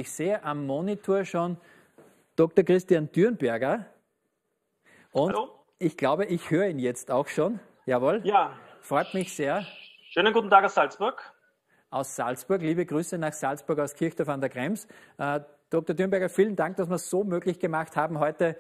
Ich sehe am Monitor schon Dr. Christian Dürnberger und Hallo. Ich glaube, ich höre ihn jetzt auch schon. Jawohl. Ja. Freut mich sehr. Schönen guten Tag aus Salzburg. Aus Salzburg. Liebe Grüße nach Salzburg aus Kirchdorf an der Krems. Dr. Dürnberger, vielen Dank, dass wir es so möglich gemacht haben, heute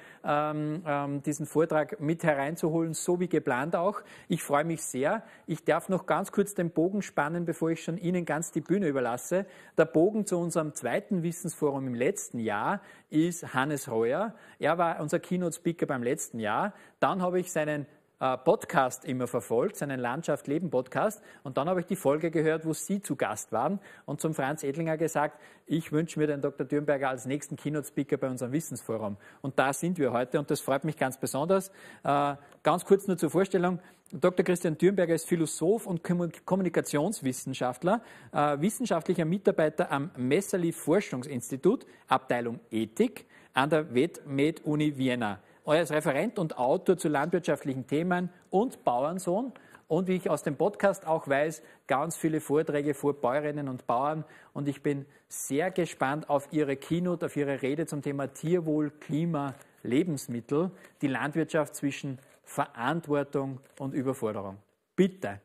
diesen Vortrag mit hereinzuholen, so wie geplant auch. Ich freue mich sehr. Ich darf noch ganz kurz den Bogen spannen, bevor ich schon Ihnen ganz die Bühne überlasse. Der Bogen zu unserem zweiten Wissensforum im letzten Jahr ist Hannes Reuer. Er war unser Keynote-Speaker beim letzten Jahr. Dann habe ich seinen Podcast immer verfolgt, seinen Landschaft-Leben-Podcast. Und dann habe ich die Folge gehört, wo Sie zu Gast waren und zum Franz Edlinger gesagt, ich wünsche mir den Dr. Dürnberger als nächsten Keynote-Speaker bei unserem Wissensforum. Und da sind wir heute und das freut mich ganz besonders. Ganz kurz nur zur Vorstellung. Dr. Christian Dürnberger ist Philosoph und Kommunikationswissenschaftler, wissenschaftlicher Mitarbeiter am Messerli-Forschungsinstitut, Abteilung Ethik an der VetMed-Uni Vienna. Er ist Referent und Autor zu landwirtschaftlichen Themen und Bauernsohn. Und wie ich aus dem Podcast auch weiß, ganz viele Vorträge vor Bäuerinnen und Bauern. Und ich bin sehr gespannt auf Ihre Keynote, auf Ihre Rede zum Thema Tierwohl, Klima, Lebensmittel, die Landwirtschaft zwischen Verantwortung und Überforderung. Bitte.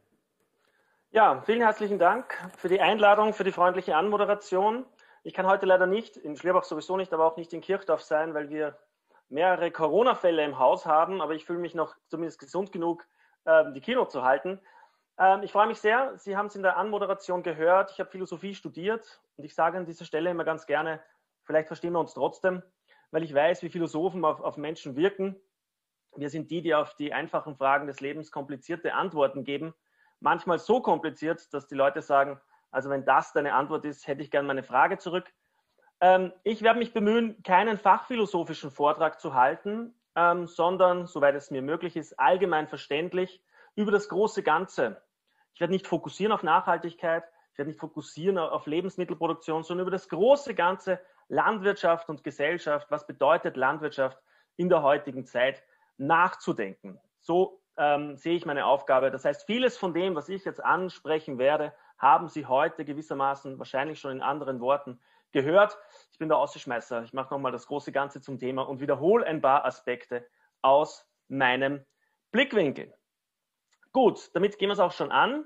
Ja, vielen herzlichen Dank für die Einladung, für die freundliche Anmoderation. Ich kann heute leider nicht, in Schlierbach sowieso nicht, aber auch nicht in Kirchdorf sein, weil wir mehrere Corona-Fälle im Haus haben, aber ich fühle mich noch zumindest gesund genug, die Keynote zu halten. Ich freue mich sehr, Sie haben es in der Anmoderation gehört, ich habe Philosophie studiert und ich sage an dieser Stelle immer ganz gerne, vielleicht verstehen wir uns trotzdem, weil ich weiß, wie Philosophen auf Menschen wirken. Wir sind die auf die einfachen Fragen des Lebens komplizierte Antworten geben, manchmal so kompliziert, dass die Leute sagen, also wenn das deine Antwort ist, hätte ich gerne meine Frage zurück. Ich werde mich bemühen, keinen fachphilosophischen Vortrag zu halten, sondern, soweit es mir möglich ist, allgemein verständlich über das große Ganze. Ich werde nicht fokussieren auf Nachhaltigkeit, ich werde nicht fokussieren auf Lebensmittelproduktion, sondern über das große Ganze Landwirtschaft und Gesellschaft. Was bedeutet Landwirtschaft in der heutigen Zeit nachzudenken? So sehe ich meine Aufgabe. Das heißt, vieles von dem, was ich jetzt ansprechen werde, haben Sie heute gewissermaßen wahrscheinlich schon in anderen Worten gehört. Ich bin der Außenschmeißer. Ich mache nochmal das große Ganze zum Thema und wiederhole ein paar Aspekte aus meinem Blickwinkel. Gut, damit gehen wir es auch schon an.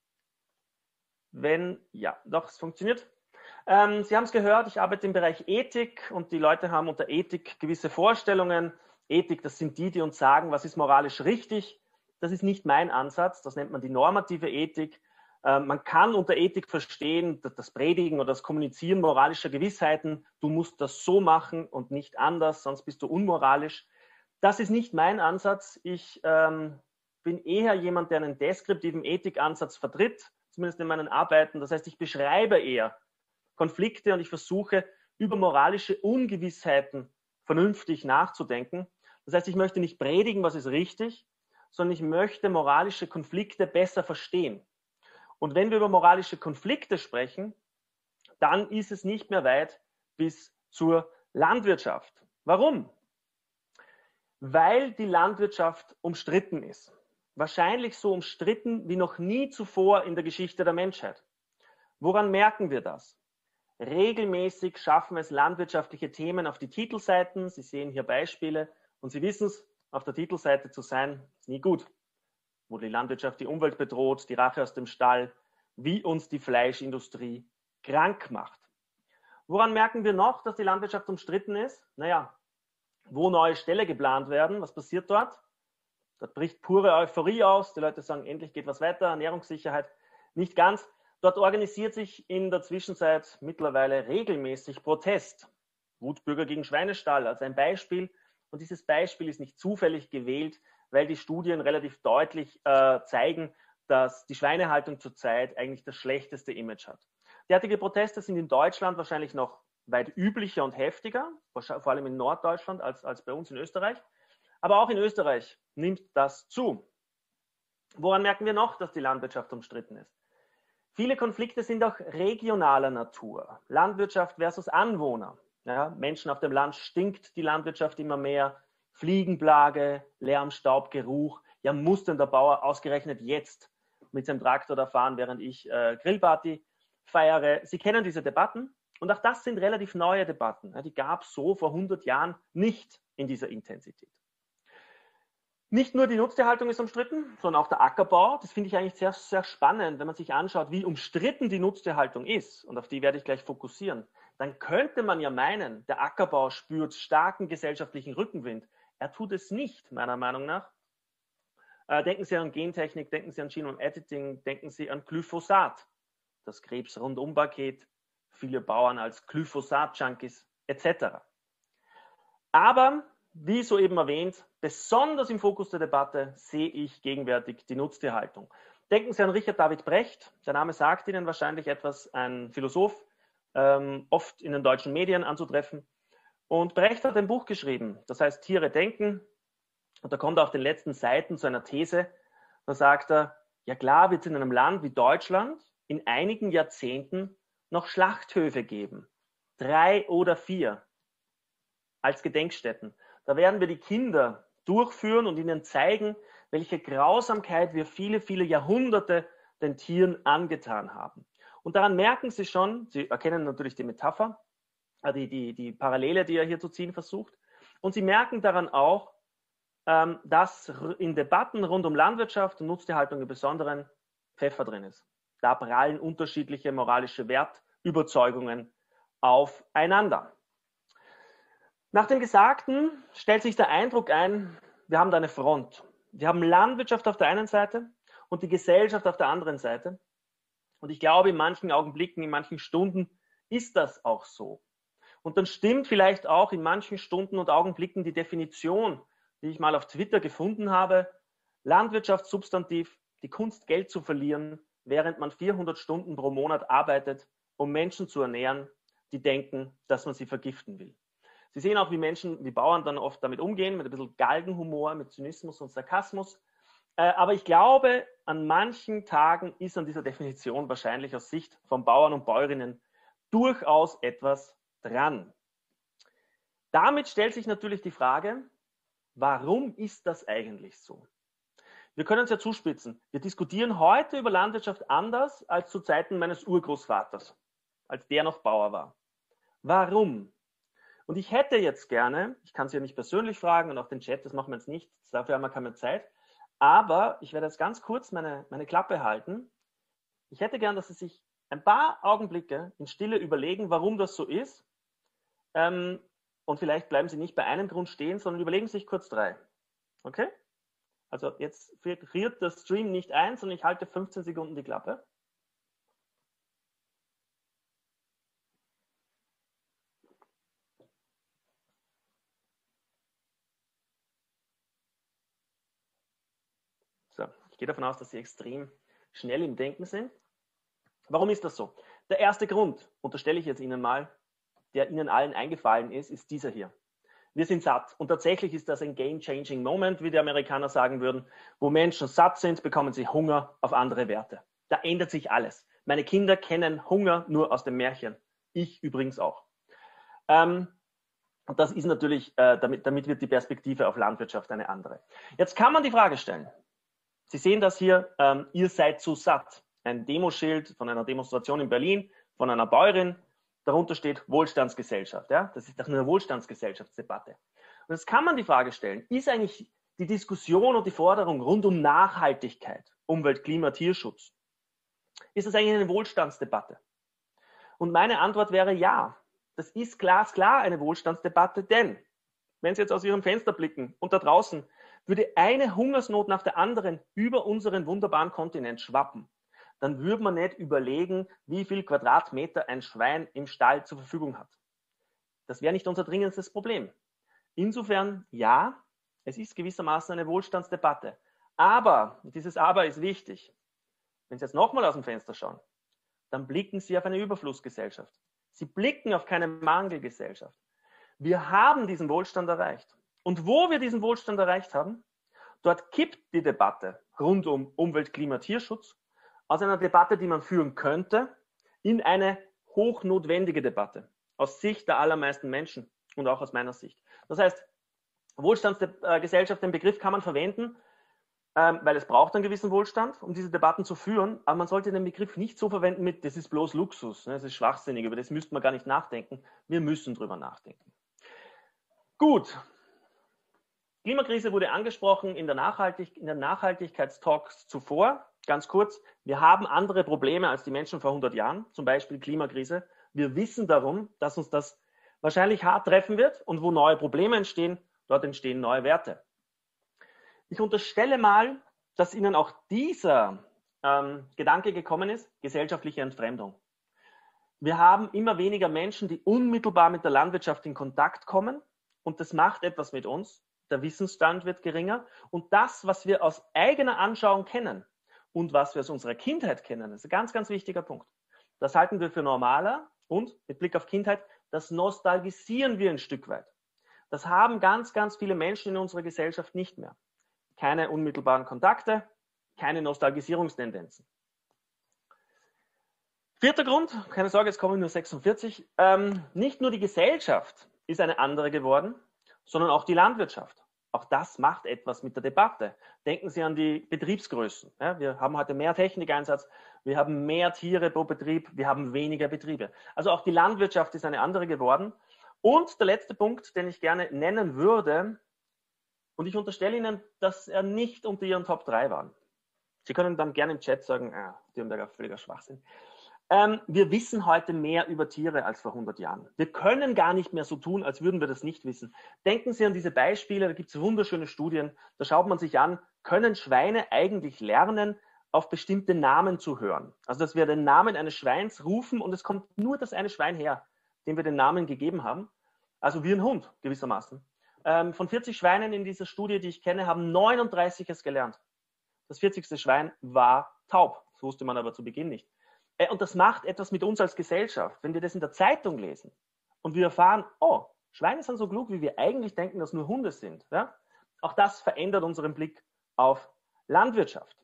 Es funktioniert. Sie haben es gehört, ich arbeite im Bereich Ethik und die Leute haben unter Ethik gewisse Vorstellungen. Ethik, das sind die uns sagen, was ist moralisch richtig. Das ist nicht mein Ansatz, das nennt man die normative Ethik. Man kann unter Ethik verstehen, das Predigen oder das Kommunizieren moralischer Gewissheiten. Du musst das so machen und nicht anders, sonst bist du unmoralisch. Das ist nicht mein Ansatz. Ich bin eher jemand, der einen deskriptiven Ethikansatz vertritt, zumindest in meinen Arbeiten. Das heißt, ich beschreibe eher Konflikte und ich versuche, über moralische Ungewissheiten vernünftig nachzudenken. Das heißt, ich möchte nicht predigen, was ist richtig, sondern ich möchte moralische Konflikte besser verstehen. Und wenn wir über moralische Konflikte sprechen, dann ist es nicht mehr weit bis zur Landwirtschaft. Warum? Weil die Landwirtschaft umstritten ist. Wahrscheinlich so umstritten wie noch nie zuvor in der Geschichte der Menschheit. Woran merken wir das? Regelmäßig schaffen es landwirtschaftliche Themen auf die Titelseiten. Sie sehen hier Beispiele und Sie wissen es, auf der Titelseite zu sein, ist nie gut. Wo die Landwirtschaft die Umwelt bedroht, die Rache aus dem Stall, wie uns die Fleischindustrie krank macht. Woran merken wir noch, dass die Landwirtschaft umstritten ist? Naja, wo neue Ställe geplant werden, was passiert dort? Dort bricht pure Euphorie aus, die Leute sagen, endlich geht was weiter, Ernährungssicherheit, nicht ganz. Dort organisiert sich in der Zwischenzeit mittlerweile regelmäßig Protest. Wutbürger gegen Schweinestall als ein Beispiel. Und dieses Beispiel ist nicht zufällig gewählt, weil die Studien relativ deutlich zeigen, dass die Schweinehaltung zurzeit eigentlich das schlechteste Image hat. Derartige Proteste sind in Deutschland wahrscheinlich noch weit üblicher und heftiger, vor allem in Norddeutschland als bei uns in Österreich. Aber auch in Österreich nimmt das zu. Woran merken wir noch, dass die Landwirtschaft umstritten ist? Viele Konflikte sind auch regionaler Natur. Landwirtschaft versus Anwohner. Ja, Menschen auf dem Land stinkt die Landwirtschaft immer mehr. Fliegenplage, Lärm, Staub, Geruch. Ja, muss denn der Bauer ausgerechnet jetzt mit seinem Traktor da fahren, während ich Grillparty feiere? Sie kennen diese Debatten Und auch das sind relativ neue Debatten. Die gab es so vor 100 Jahren nicht in dieser Intensität. Nicht nur die Nutztierhaltung ist umstritten, sondern auch der Ackerbau. Das finde ich eigentlich sehr, sehr spannend, wenn man sich anschaut, wie umstritten die Nutztierhaltung ist. Und auf die werde ich gleich fokussieren. Dann könnte man ja meinen, der Ackerbau spürt starken gesellschaftlichen Rückenwind. Er tut es nicht, meiner Meinung nach. Denken Sie an Gentechnik, denken Sie an Genome Editing, denken Sie an Glyphosat, das Krebs-Rundum-Paket, viele Bauern als Glyphosat-Junkies etc. Aber, wie soeben erwähnt, besonders im Fokus der Debatte sehe ich gegenwärtig die Nutztierhaltung. Denken Sie an Richard David Brecht, der Name sagt Ihnen wahrscheinlich etwas, ein Philosoph, oft in den deutschen Medien anzutreffen. Und Brecht hat ein Buch geschrieben, das heißt Tiere denken. Und da kommt er auf den letzten Seiten zu einer These, da sagt er, ja klar wird es in einem Land wie Deutschland in einigen Jahrzehnten noch Schlachthöfe geben. 3 oder 4 als Gedenkstätten. Da werden wir die Kinder durchführen und ihnen zeigen, welche Grausamkeit wir viele, viele Jahrhunderte den Tieren angetan haben. Und daran merken Sie schon, Sie erkennen natürlich die Metapher, die Parallele, die er hier zu ziehen versucht. Und Sie merken daran auch, dass in Debatten rund um Landwirtschaft und Nutztierhaltung im Besonderen Pfeffer drin ist. Da prallen unterschiedliche moralische Wertüberzeugungen aufeinander. Nach dem Gesagten stellt sich der Eindruck ein, wir haben da eine Front. Wir haben Landwirtschaft auf der einen Seite und die Gesellschaft auf der anderen Seite. Und ich glaube, in manchen Augenblicken, in manchen Stunden ist das auch so. Und dann stimmt vielleicht auch in manchen Stunden und Augenblicken die Definition, die ich mal auf Twitter gefunden habe, Landwirtschaftssubstantiv, die Kunst, Geld zu verlieren, während man 400 Stunden pro Monat arbeitet, um Menschen zu ernähren, die denken, dass man sie vergiften will. Sie sehen auch, wie Bauern dann oft damit umgehen, mit ein bisschen Galgenhumor, mit Zynismus und Sarkasmus. Aber ich glaube, an manchen Tagen ist an dieser Definition wahrscheinlich aus Sicht von Bauern und Bäuerinnen durchaus etwas dran. Damit stellt sich natürlich die Frage, warum ist das eigentlich so? Wir können es ja zuspitzen. Wir diskutieren heute über Landwirtschaft anders als zu Zeiten meines Urgroßvaters, als der noch Bauer war. Warum? Und ich hätte jetzt gerne, ich kann Sie ja nicht persönlich fragen und auch den Chat, das machen wir jetzt nicht, dafür haben wir keine Zeit, aber ich werde jetzt ganz kurz meine Klappe halten. Ich hätte gern, dass Sie sich ein paar Augenblicke in Stille überlegen, warum das so ist. Und vielleicht bleiben Sie nicht bei einem Grund stehen, sondern überlegen sich kurz 3. Okay? Also jetzt friert der Stream nicht ein, sondern ich halte 15 Sekunden die Klappe. So, ich gehe davon aus, dass Sie extrem schnell im Denken sind. Warum ist das so? Der erste Grund, unterstelle ich jetzt Ihnen mal, der Ihnen allen eingefallen ist dieser hier. Wir sind satt. Und tatsächlich ist das ein game-changing Moment, wie die Amerikaner sagen würden. Wo Menschen satt sind, bekommen sie Hunger auf andere Werte. Da ändert sich alles. Meine Kinder kennen Hunger nur aus dem Märchen. Ich übrigens auch. Und das ist natürlich, damit wird die Perspektive auf Landwirtschaft eine andere. Jetzt kann man die Frage stellen. Sie sehen das hier, ihr seid zu satt. Ein Demoschild von einer Demonstration in Berlin, von einer Bäuerin. Darunter steht Wohlstandsgesellschaft. Ja? Das ist doch eine Wohlstandsgesellschaftsdebatte. Und jetzt kann man die Frage stellen, ist eigentlich die Diskussion und die Forderung rund um Nachhaltigkeit, Umwelt, Klima, Tierschutz, ist das eigentlich eine Wohlstandsdebatte? Und meine Antwort wäre ja. Das ist glasklar eine Wohlstandsdebatte, denn wenn Sie jetzt aus Ihrem Fenster blicken und da draußen würde eine Hungersnot nach der anderen über unseren wunderbaren Kontinent schwappen, dann würde man nicht überlegen, wie viel Quadratmeter ein Schwein im Stall zur Verfügung hat. Das wäre nicht unser dringendstes Problem. Insofern, ja, es ist gewissermaßen eine Wohlstandsdebatte. Aber, dieses Aber ist wichtig, wenn Sie jetzt nochmal aus dem Fenster schauen, dann blicken Sie auf eine Überflussgesellschaft. Sie blicken auf keine Mangelgesellschaft. Wir haben diesen Wohlstand erreicht. Und wo wir diesen Wohlstand erreicht haben, dort kippt die Debatte rund um Umwelt, Klima, Tierschutz aus einer Debatte, die man führen könnte, in eine hochnotwendige Debatte aus Sicht der allermeisten Menschen und auch aus meiner Sicht. Das heißt, Wohlstandsgesellschaft, den Begriff kann man verwenden, weil es braucht einen gewissen Wohlstand, um diese Debatten zu führen, aber man sollte den Begriff nicht so verwenden mit, das ist bloß Luxus, das ist schwachsinnig, über das müsste man gar nicht nachdenken. Wir müssen drüber nachdenken. Gut. Klimakrise wurde angesprochen in der Nachhaltigkeitstalks zuvor. Ganz kurz, wir haben andere Probleme als die Menschen vor 100 Jahren, zum Beispiel Klimakrise. Wir wissen darum, dass uns das wahrscheinlich hart treffen wird und wo neue Probleme entstehen, dort entstehen neue Werte. Ich unterstelle mal, dass Ihnen auch dieser Gedanke gekommen ist, gesellschaftliche Entfremdung. Wir haben immer weniger Menschen, die unmittelbar mit der Landwirtschaft in Kontakt kommen und das macht etwas mit uns. Der Wissensstand wird geringer und das, was wir aus eigener Anschauung kennen und was wir aus unserer Kindheit kennen, ist ein ganz, ganz wichtiger Punkt. Das halten wir für normaler und mit Blick auf Kindheit, das nostalgisieren wir ein Stück weit. Das haben ganz, ganz viele Menschen in unserer Gesellschaft nicht mehr. Keine unmittelbaren Kontakte, keine Nostalgisierungstendenzen. Vierter Grund, keine Sorge, jetzt kommen nur 46. Nicht nur die Gesellschaft ist eine andere geworden, sondern auch die Landwirtschaft. Auch das macht etwas mit der Debatte. Denken Sie an die Betriebsgrößen. Ja, wir haben heute mehr Technikeinsatz, wir haben mehr Tiere pro Betrieb, wir haben weniger Betriebe. Also auch die Landwirtschaft ist eine andere geworden. Und der letzte Punkt, den ich gerne nennen würde, und ich unterstelle Ihnen, dass er nicht unter Ihren Top 3 waren. Sie können dann gerne im Chat sagen, Dürnberger, völliger Schwachsinn. Wir wissen heute mehr über Tiere als vor 100 Jahren. Wir können gar nicht mehr so tun, als würden wir das nicht wissen. Denken Sie an diese Beispiele, da gibt es wunderschöne Studien, da schaut man sich an, können Schweine eigentlich lernen, auf bestimmte Namen zu hören? Also, dass wir den Namen eines Schweins rufen und es kommt nur das eine Schwein her, dem wir den Namen gegeben haben. Also wie ein Hund gewissermaßen. Von 40 Schweinen in dieser Studie, die ich kenne, haben 39 es gelernt. Das 40. Schwein war taub. Das wusste man aber zu Beginn nicht. Und das macht etwas mit uns als Gesellschaft. Wenn wir das in der Zeitung lesen und wir erfahren, oh, Schweine sind so klug, wie wir eigentlich denken, dass nur Hunde sind. Ja? Auch das verändert unseren Blick auf Landwirtschaft.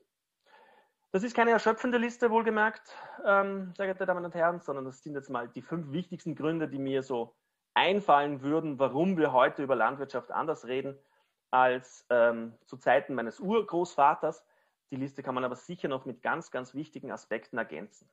Das ist keine erschöpfende Liste, wohlgemerkt, sehr geehrte Damen und Herren, sondern das sind jetzt mal die 5 wichtigsten Gründe, die mir so einfallen würden, warum wir heute über Landwirtschaft anders reden als zu Zeiten meines Urgroßvaters. Die Liste kann man aber sicher noch mit ganz, ganz wichtigen Aspekten ergänzen.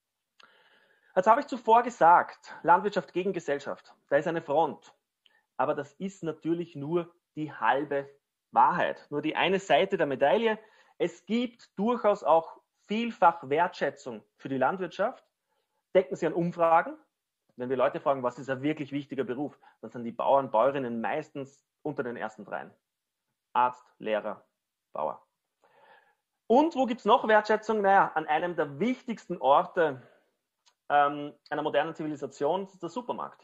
Jetzt habe ich zuvor gesagt, Landwirtschaft gegen Gesellschaft, da ist eine Front. Aber das ist natürlich nur die halbe Wahrheit, nur die eine Seite der Medaille. Es gibt durchaus auch vielfach Wertschätzung für die Landwirtschaft. Denken Sie an Umfragen. Wenn wir Leute fragen, was ist ein wirklich wichtiger Beruf, dann sind die Bauern, Bäuerinnen meistens unter den ersten 3. Arzt, Lehrer, Bauer. Und wo gibt es noch Wertschätzung? Naja, an einem der wichtigsten Orte einer modernen Zivilisation ist der Supermarkt.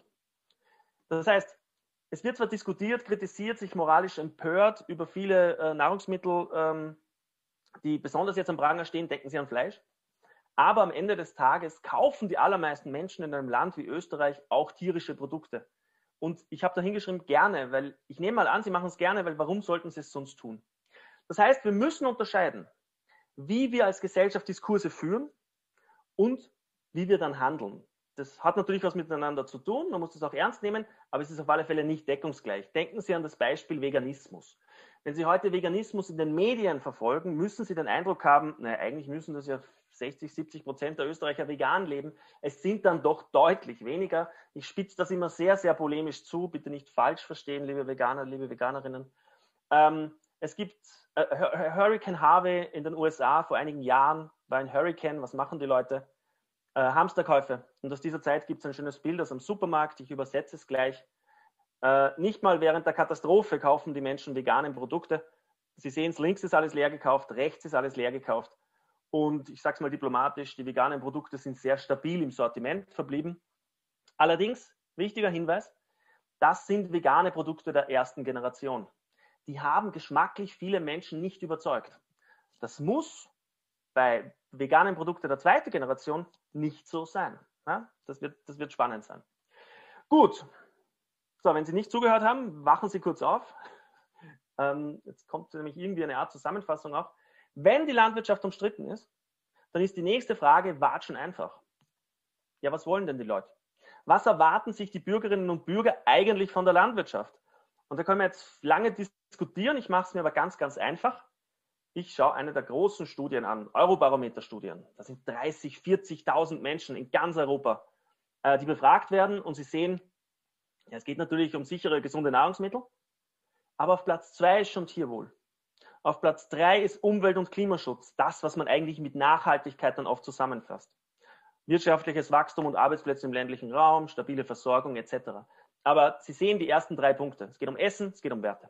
Das heißt, es wird zwar diskutiert, kritisiert, sich moralisch empört über viele Nahrungsmittel, die besonders jetzt am Pranger stehen, denken Sie an Fleisch. Aber am Ende des Tages kaufen die allermeisten Menschen in einem Land wie Österreich auch tierische Produkte. Und ich habe da hingeschrieben, gerne, weil ich nehme mal an, Sie machen es gerne, weil warum sollten Sie es sonst tun? Das heißt, wir müssen unterscheiden, wie wir als Gesellschaft Diskurse führen und wie wir dann handeln. Das hat natürlich was miteinander zu tun, man muss das auch ernst nehmen, aber es ist auf alle Fälle nicht deckungsgleich. Denken Sie an das Beispiel Veganismus. Wenn Sie heute Veganismus in den Medien verfolgen, müssen Sie den Eindruck haben, naja, eigentlich müssen das ja 60-70% der Österreicher vegan leben. Es sind dann doch deutlich weniger. Ich spitze das immer sehr, sehr polemisch zu. Bitte nicht falsch verstehen, liebe Veganer, liebe Veganerinnen. Es gibt Hurricane Harvey in den USA vor einigen Jahren, war ein Hurricane. Was machen die Leute? Hamsterkäufe. Und aus dieser Zeit gibt es ein schönes Bild aus einem Supermarkt. Ich übersetze es gleich. Nicht mal während der Katastrophe kaufen die Menschen vegane Produkte. Sie sehen es, links ist alles leer gekauft, rechts ist alles leer gekauft. Und ich sage es mal diplomatisch, die veganen Produkte sind sehr stabil im Sortiment verblieben. Allerdings, wichtiger Hinweis, das sind vegane Produkte der ersten Generation. Die haben geschmacklich viele Menschen nicht überzeugt. Das muss bei veganen Produkten der zweiten Generation nicht so sein. Ja, das wird spannend sein. Gut, so, wenn Sie nicht zugehört haben, wachen Sie kurz auf. Jetzt kommt nämlich irgendwie eine Art Zusammenfassung auch. Wenn die Landwirtschaft umstritten ist, dann ist die nächste Frage watschen einfach. Ja, was wollen denn die Leute? Was erwarten sich die Bürgerinnen und Bürger eigentlich von der Landwirtschaft? Und da können wir jetzt lange diskutieren. Ich mache es mir aber ganz, ganz einfach. ich schaue eine der großen Studien an, Eurobarometer-Studien. Das sind 30.000, 40.000 Menschen in ganz Europa, die befragt werden. Und Sie sehen, ja, es geht natürlich um sichere, gesunde Nahrungsmittel. Aber auf Platz 2 ist schon Tierwohl. Auf Platz 3 ist Umwelt- und Klimaschutz. Das, was man eigentlich mit Nachhaltigkeit dann oft zusammenfasst. Wirtschaftliches Wachstum und Arbeitsplätze im ländlichen Raum, stabile Versorgung etc. Aber Sie sehen die ersten 3 Punkte. Es geht um Essen, es geht um Werte.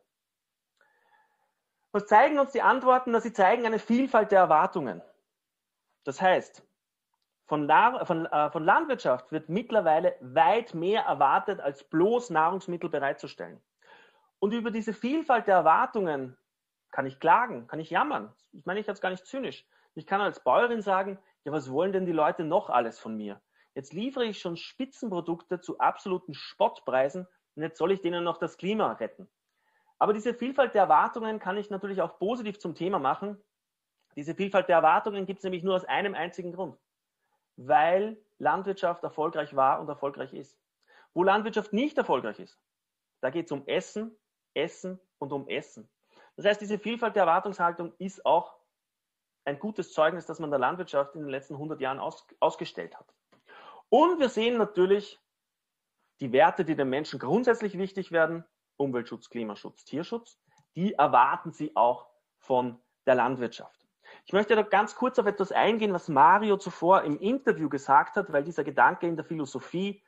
Was zeigen uns die Antworten? Sie zeigen eine Vielfalt der Erwartungen. Das heißt, von Landwirtschaft wird mittlerweile weit mehr erwartet, als bloß Nahrungsmittel bereitzustellen. Und über diese Vielfalt der Erwartungen kann ich klagen, kann ich jammern. Ich meine, ich jetzt gar nicht zynisch. Ich kann als Bäuerin sagen, ja, was wollen denn die Leute noch alles von mir? Jetzt liefere ich schon Spitzenprodukte zu absoluten Spottpreisen und jetzt soll ich denen noch das Klima retten. Aber diese Vielfalt der Erwartungen kann ich natürlich auch positiv zum Thema machen. Diese Vielfalt der Erwartungen gibt es nämlich nur aus einem einzigen Grund. Weil Landwirtschaft erfolgreich war und erfolgreich ist. Wo Landwirtschaft nicht erfolgreich ist, da geht es um Essen, Essen und um Essen. Das heißt, diese Vielfalt der Erwartungshaltung ist auch ein gutes Zeugnis, das man der Landwirtschaft in den letzten 100 Jahren ausgestellt hat. Und wir sehen natürlich die Werte, die den Menschen grundsätzlich wichtig werden, Umweltschutz, Klimaschutz, Tierschutz, die erwarten sie auch von der Landwirtschaft. Ich möchte da ganz kurz auf etwas eingehen, was Mario zuvor im Interview gesagt hat, weil dieser Gedanke in der Philosophie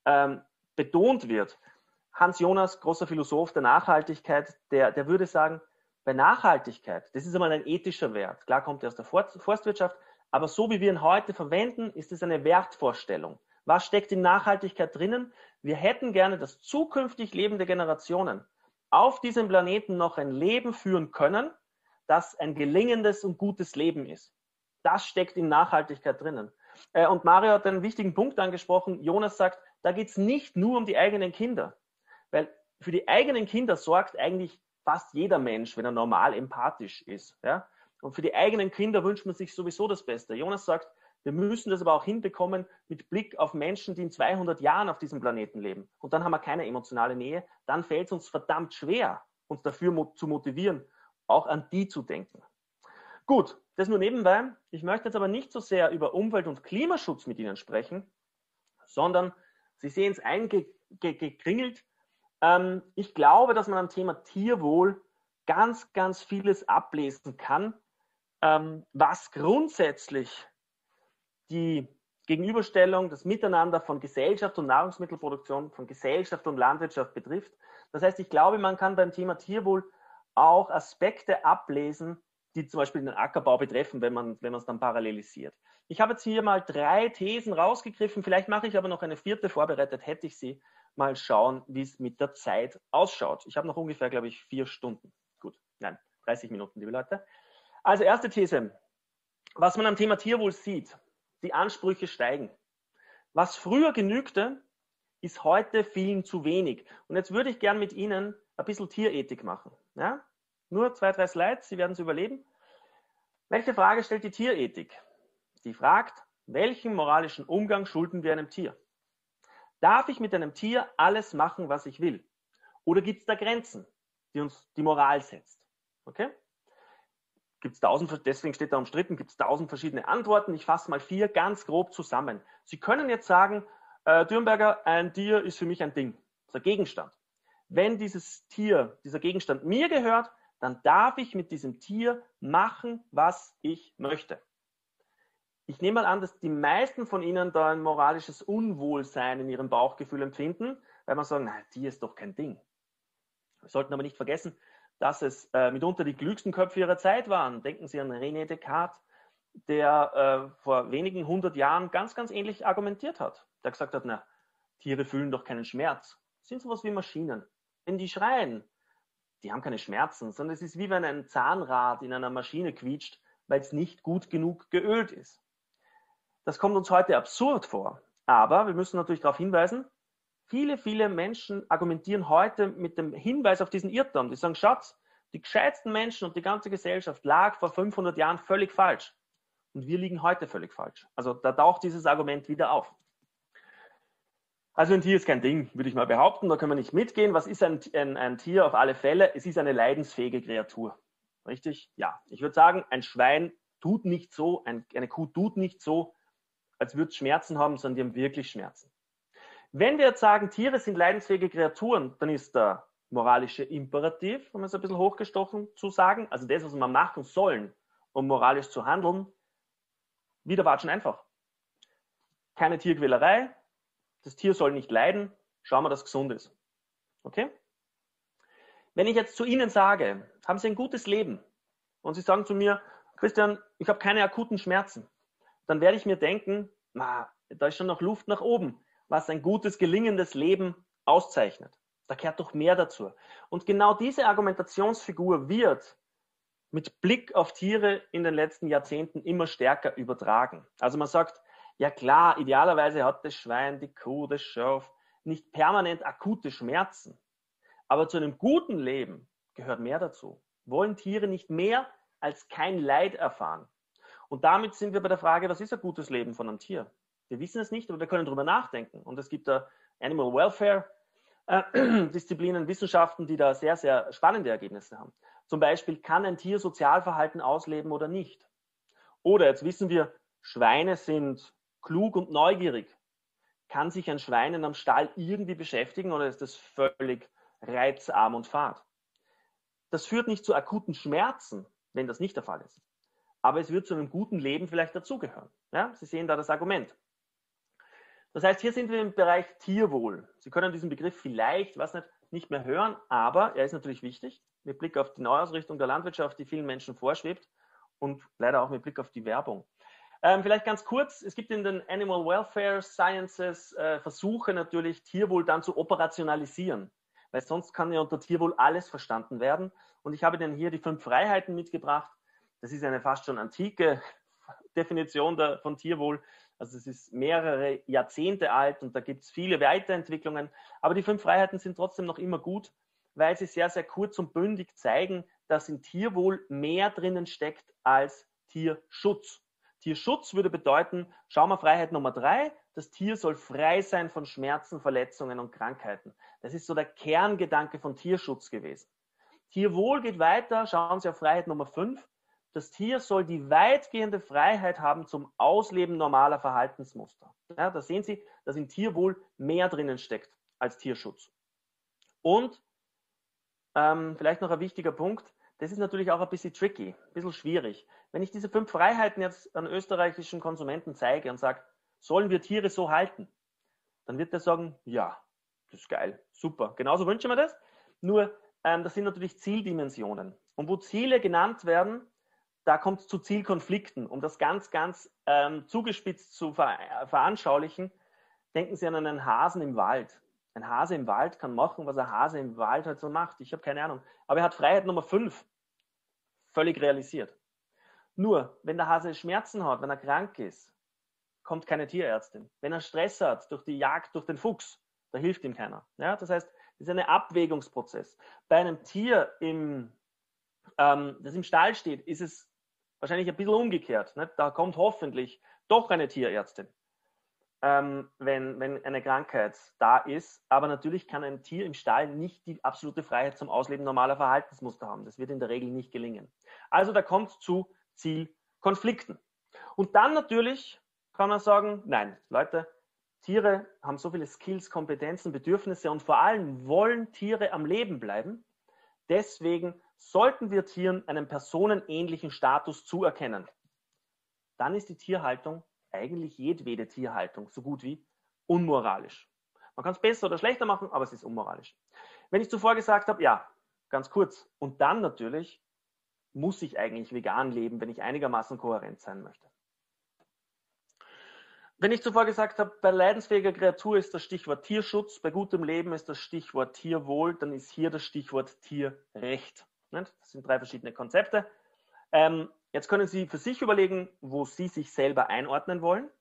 betont wird. Hans Jonas, großer Philosoph der Nachhaltigkeit, der würde sagen, bei Nachhaltigkeit, das ist einmal ein ethischer Wert. Klar kommt er aus der Forstwirtschaft, aber so wie wir ihn heute verwenden, ist es eine Wertvorstellung. Was steckt in Nachhaltigkeit drinnen? Wir hätten gerne, dass zukünftig lebende Generationen auf diesem Planeten noch ein Leben führen können, das ein gelingendes und gutes Leben ist. Das steckt in Nachhaltigkeit drinnen. Und Mario hat einen wichtigen Punkt angesprochen. Jonas sagt, da geht es nicht nur um die eigenen Kinder. Weil für die eigenen Kinder sorgt eigentlich fast jeder Mensch, wenn er normal empathisch ist. Ja? Und für die eigenen Kinder wünscht man sich sowieso das Beste. Jonas sagt, wir müssen das aber auch hinbekommen mit Blick auf Menschen, die in 200 Jahren auf diesem Planeten leben. Und dann haben wir keine emotionale Nähe. Dann fällt es uns verdammt schwer, uns dafür zu motivieren, auch an die zu denken. Gut, das nur nebenbei. Ich möchte jetzt aber nicht so sehr über Umwelt- und Klimaschutz mit Ihnen sprechen, sondern Sie sehen es eingekringelt. Ich glaube, dass man am Thema Tierwohl ganz, ganz vieles ablesen kann, was grundsätzlich die Gegenüberstellung, das Miteinander von Gesellschaft und Nahrungsmittelproduktion, von Gesellschaft und Landwirtschaft betrifft. Das heißt, ich glaube, man kann beim Thema Tierwohl auch Aspekte ablesen, die zum Beispiel den Ackerbau betreffen, wenn man es dann parallelisiert. Ich habe jetzt hier mal 3 Thesen rausgegriffen, vielleicht mache ich aber noch eine 4. vorbereitet, hätte ich sie. Mal schauen, wie es mit der Zeit ausschaut. Ich habe noch ungefähr, glaube ich, 4 Stunden. Gut, nein, 30 Minuten, liebe Leute. Also erste These, was man am Thema Tierwohl sieht, die Ansprüche steigen. Was früher genügte, ist heute vielen zu wenig. Und jetzt würde ich gern mit Ihnen ein bisschen Tierethik machen. Ja? Nur 2, 3 Slides, Sie werden es überleben. Welche Frage stellt die Tierethik? Die fragt, welchen moralischen Umgang schulden wir einem Tier? Darf ich mit einem Tier alles machen, was ich will? Oder gibt es da Grenzen, die uns die Moral setzt? Okay? Deswegen steht da umstritten, gibt es 1000 verschiedene Antworten. Ich fasse mal 4 ganz grob zusammen. Sie können jetzt sagen, Dürnberger, ein Tier ist für mich ein Ding, das ist ein Gegenstand. Wenn dieses Tier, dieser Gegenstand mir gehört, dann darf ich mit diesem Tier machen, was ich möchte. Ich nehme mal an, dass die meisten von Ihnen da ein moralisches Unwohlsein in ihrem Bauchgefühl empfinden, weil man sagt, ein Tier ist doch kein Ding. Wir sollten aber nicht vergessen, dass es mitunter die klügsten Köpfe ihrer Zeit waren. Denken Sie an René Descartes, der vor wenigen 100 Jahren ganz, ganz ähnlich argumentiert hat. Der gesagt hat, na, Tiere fühlen doch keinen Schmerz. Das sind sowas wie Maschinen. Wenn die schreien, die haben keine Schmerzen, sondern es ist wie wenn ein Zahnrad in einer Maschine quietscht, weil es nicht gut genug geölt ist. Das kommt uns heute absurd vor. Aber wir müssen natürlich darauf hinweisen, viele Menschen argumentieren heute mit dem Hinweis auf diesen Irrtum. Die sagen, Schatz, die gescheitsten Menschen und die ganze Gesellschaft lag vor 500 Jahren völlig falsch. Und wir liegen heute völlig falsch. Also da taucht dieses Argument wieder auf. Also ein Tier ist kein Ding, würde ich mal behaupten. Da können wir nicht mitgehen. Was ist ein Tier auf alle Fälle? Es ist eine leidensfähige Kreatur. Richtig? Ja. Ich würde sagen, ein Schwein tut nicht so, eine Kuh tut nicht so, als würde es Schmerzen haben, sondern die haben wirklich Schmerzen. Wenn wir jetzt sagen, Tiere sind leidensfähige Kreaturen, dann ist der moralische Imperativ, um es ein bisschen hochgestochen zu sagen, also das, was wir machen sollen, um moralisch zu handeln, wieder watschen einfach. Keine Tierquälerei, das Tier soll nicht leiden, schauen wir, dass es gesund ist. Okay? Wenn ich jetzt zu Ihnen sage, haben Sie ein gutes Leben und Sie sagen zu mir, Christian, ich habe keine akuten Schmerzen, dann werde ich mir denken, da ist schon noch Luft nach oben, was ein gutes, gelingendes Leben auszeichnet. Da gehört doch mehr dazu. Und genau diese Argumentationsfigur wird mit Blick auf Tiere in den letzten Jahrzehnten immer stärker übertragen. Also man sagt, ja klar, idealerweise hat das Schwein, die Kuh, das Schaf nicht permanent akute Schmerzen. Aber zu einem guten Leben gehört mehr dazu. Wollen Tiere nicht mehr als kein Leid erfahren? Und damit sind wir bei der Frage, was ist ein gutes Leben von einem Tier? Wir wissen es nicht, aber wir können darüber nachdenken. Und es gibt da Animal Welfare Disziplinen, Wissenschaften, die da sehr, sehr spannende Ergebnisse haben. Zum Beispiel, kann ein Tier Sozialverhalten ausleben oder nicht? Oder jetzt wissen wir, Schweine sind klug und neugierig. Kann sich ein Schwein in einem Stall irgendwie beschäftigen oder ist das völlig reizarm und fad? Das führt nicht zu akuten Schmerzen, wenn das nicht der Fall ist. Aber es wird zu einem guten Leben vielleicht dazugehören. Ja? Sie sehen da das Argument. Das heißt, hier sind wir im Bereich Tierwohl. Sie können diesen Begriff vielleicht, nicht mehr hören, aber er ist natürlich wichtig, mit Blick auf die Neuausrichtung der Landwirtschaft, die vielen Menschen vorschwebt und leider auch mit Blick auf die Werbung. Vielleicht ganz kurz, es gibt in den Animal Welfare Sciences Versuche natürlich, Tierwohl dann zu operationalisieren, weil sonst kann ja unter Tierwohl alles verstanden werden. Und ich habe Ihnen hier die 5 Freiheiten mitgebracht. Das ist eine fast schon antike Definition von Tierwohl. Also es ist mehrere Jahrzehnte alt und da gibt es viele Weiterentwicklungen. Aber die 5 Freiheiten sind trotzdem noch immer gut, weil sie sehr, sehr kurz und bündig zeigen, dass in Tierwohl mehr drinnen steckt als Tierschutz. Tierschutz würde bedeuten, schauen wir Freiheit Nummer 3, das Tier soll frei sein von Schmerzen, Verletzungen und Krankheiten. Das ist so der Kerngedanke von Tierschutz gewesen. Tierwohl geht weiter, schauen Sie auf Freiheit Nummer 5. Das Tier soll die weitgehende Freiheit haben zum Ausleben normaler Verhaltensmuster. Ja, da sehen Sie, dass in Tierwohl mehr drinnen steckt als Tierschutz. Und vielleicht noch ein wichtiger Punkt, das ist natürlich auch ein bisschen tricky, ein bisschen schwierig. Wenn ich diese 5 Freiheiten jetzt an österreichischen Konsumenten zeige und sage, sollen wir Tiere so halten? Dann wird der sagen, ja, das ist geil, super, genauso wünschen wir das. Nur, das sind natürlich Zieldimensionen. Und wo Ziele genannt werden, da kommt es zu Zielkonflikten. Um das ganz, ganz zugespitzt zu veranschaulichen, denken Sie an einen Hasen im Wald. Ein Hase im Wald kann machen, was ein Hase im Wald halt so macht. Ich habe keine Ahnung. Aber er hat Freiheit Nummer 5 völlig realisiert. Nur, wenn der Hase Schmerzen hat, wenn er krank ist, kommt keine Tierärztin. Wenn er Stress hat durch die Jagd, durch den Fuchs, da hilft ihm keiner. Ja, das heißt, das ist ein Abwägungsprozess. Bei einem Tier, das im Stall steht, ist es wahrscheinlich ein bisschen umgekehrt. Nicht? Da kommt hoffentlich doch eine Tierärztin, wenn eine Krankheit da ist. Aber natürlich kann ein Tier im Stall nicht die absolute Freiheit zum Ausleben normaler Verhaltensmuster haben. Das wird in der Regel nicht gelingen. Also da kommt es zu Zielkonflikten. Und dann natürlich kann man sagen, nein, Leute, Tiere haben so viele Skills, Kompetenzen, Bedürfnisse und vor allem wollen Tiere am Leben bleiben. Deswegen sollten wir Tieren einen personenähnlichen Status zuerkennen. Dann ist die Tierhaltung, eigentlich jedwede Tierhaltung, so gut wie unmoralisch. Man kann es besser oder schlechter machen, aber es ist unmoralisch. Wenn ich zuvor gesagt habe, ja, ganz kurz, und dann natürlich muss ich eigentlich vegan leben, wenn ich einigermaßen kohärent sein möchte. Wenn ich zuvor gesagt habe, bei leidensfähiger Kreatur ist das Stichwort Tierschutz, bei gutem Leben ist das Stichwort Tierwohl, dann ist hier das Stichwort Tierrecht. Das sind 3 verschiedene Konzepte. Jetzt können Sie für sich überlegen, wo Sie sich selber einordnen wollen.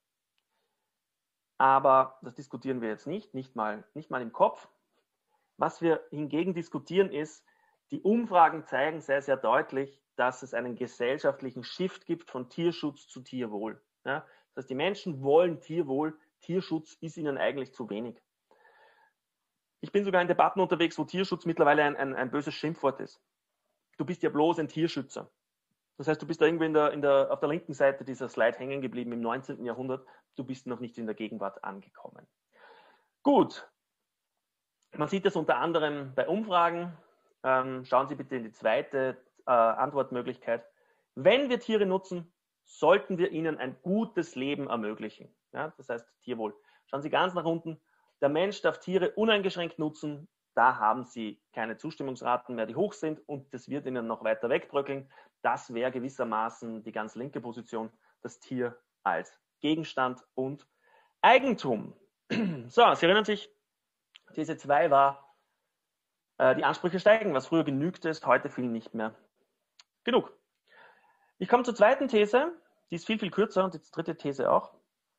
Aber das diskutieren wir jetzt nicht mal im Kopf. Was wir hingegen diskutieren ist, die Umfragen zeigen sehr, sehr deutlich, dass es einen gesellschaftlichen Shift gibt von Tierschutz zu Tierwohl. Ja? Das heißt, die Menschen wollen Tierwohl, Tierschutz ist ihnen eigentlich zu wenig. Ich bin sogar in Debatten unterwegs, wo Tierschutz mittlerweile ein böses Schimpfwort ist. du bist ja bloß ein Tierschützer. Das heißt, du bist da irgendwie auf der linken Seite dieser Slide hängen geblieben im 19. Jahrhundert. Du bist noch nicht in der Gegenwart angekommen. Gut. Man sieht das unter anderem bei Umfragen. Schauen Sie bitte in die zweite Antwortmöglichkeit. Wenn wir Tiere nutzen, sollten wir ihnen ein gutes Leben ermöglichen. Ja, das heißt Tierwohl. Schauen Sie ganz nach unten. Der Mensch darf Tiere uneingeschränkt nutzen. Da haben Sie keine Zustimmungsraten mehr, die hoch sind, und das wird Ihnen noch weiter wegbröckeln. Das wäre gewissermaßen die ganz linke Position, das Tier als Gegenstand und Eigentum. So, Sie erinnern sich, These 2 war, die Ansprüche steigen. Was früher genügte, ist heute viel nicht mehr genug. Ich komme zur zweiten These, die ist viel, viel kürzer, und die dritte These auch.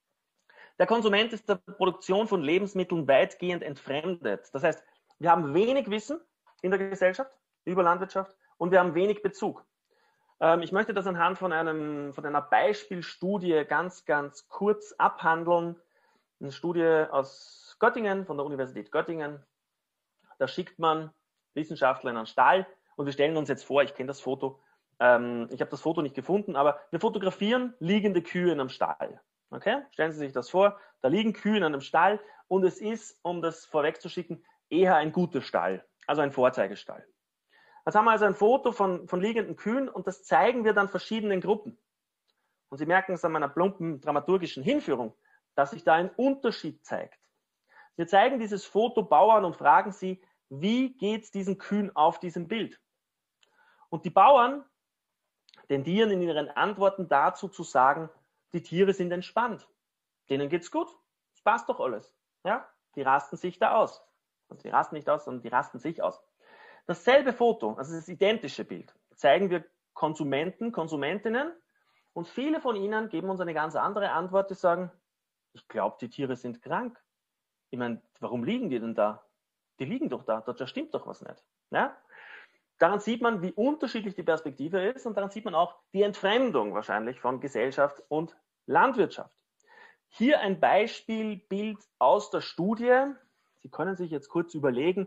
Der Konsument ist der Produktion von Lebensmitteln weitgehend entfremdet. Das heißt, wir haben wenig Wissen in der Gesellschaft über Landwirtschaft und wir haben wenig Bezug. Ich möchte das anhand von einer Beispielstudie ganz, ganz kurz abhandeln. Eine Studie aus Göttingen, von der Universität Göttingen. Da schickt man Wissenschaftler in einen Stall und wir stellen uns jetzt vor, ich kenne das Foto, ich habe das Foto nicht gefunden, aber wir fotografieren liegende Kühe in einem Stall. Okay? Stellen Sie sich das vor, da liegen Kühe in einem Stall und es ist, um das vorwegzuschicken, eher ein guter Stall, also ein Vorzeigestall. Jetzt haben wir also ein Foto von liegenden Kühen und das zeigen wir dann verschiedenen Gruppen. Und Sie merken es an meiner plumpen dramaturgischen Hinführung, dass sich da ein Unterschied zeigt. Wir zeigen dieses Foto Bauern und fragen sie, wie geht es diesen Kühen auf diesem Bild? Und die Bauern tendieren in ihren Antworten dazu zu sagen, die Tiere sind entspannt, denen geht's gut, es passt doch alles. Ja? Die rasten sich da aus. Also die rasten nicht aus, sondern die rasten sich aus. Dasselbe Foto, also das identische Bild, zeigen wir Konsumenten, Konsumentinnen und viele von ihnen geben uns eine ganz andere Antwort, die sagen, ich glaube, die Tiere sind krank. Ich meine, warum liegen die denn da? Die liegen doch da stimmt doch was nicht. Ja? Daran sieht man, wie unterschiedlich die Perspektive ist und daran sieht man auch die Entfremdung wahrscheinlich von Gesellschaft und Landwirtschaft. Hier ein Beispielbild aus der Studie. Sie können sich jetzt kurz überlegen,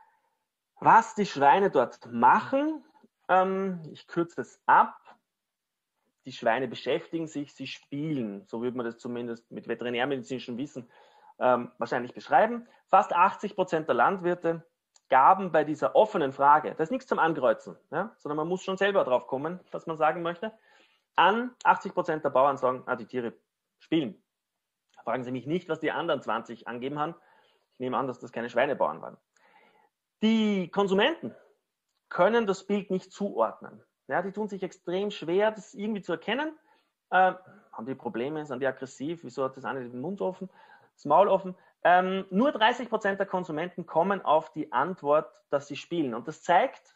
was die Schweine dort machen. Ich kürze es ab. Die Schweine beschäftigen sich, sie spielen. So würde man das zumindest mit veterinärmedizinischem Wissen wahrscheinlich beschreiben. Fast 80% der Landwirte gaben bei dieser offenen Frage, da ist nichts zum Ankreuzen, ja, sondern man muss schon selber drauf kommen, was man sagen möchte, an 80% der Bauern sagen, die Tiere spielen. Fragen Sie mich nicht, was die anderen 20 angeben haben. Ich nehme an, dass das keine Schweinebauern waren. Die Konsumenten können das Bild nicht zuordnen. Ja, die tun sich extrem schwer, das irgendwie zu erkennen. Haben die Probleme, sind die aggressiv, wieso hat das eine den Mund offen, das Maul offen? Nur 30% der Konsumenten kommen auf die Antwort, dass sie spielen. Und das zeigt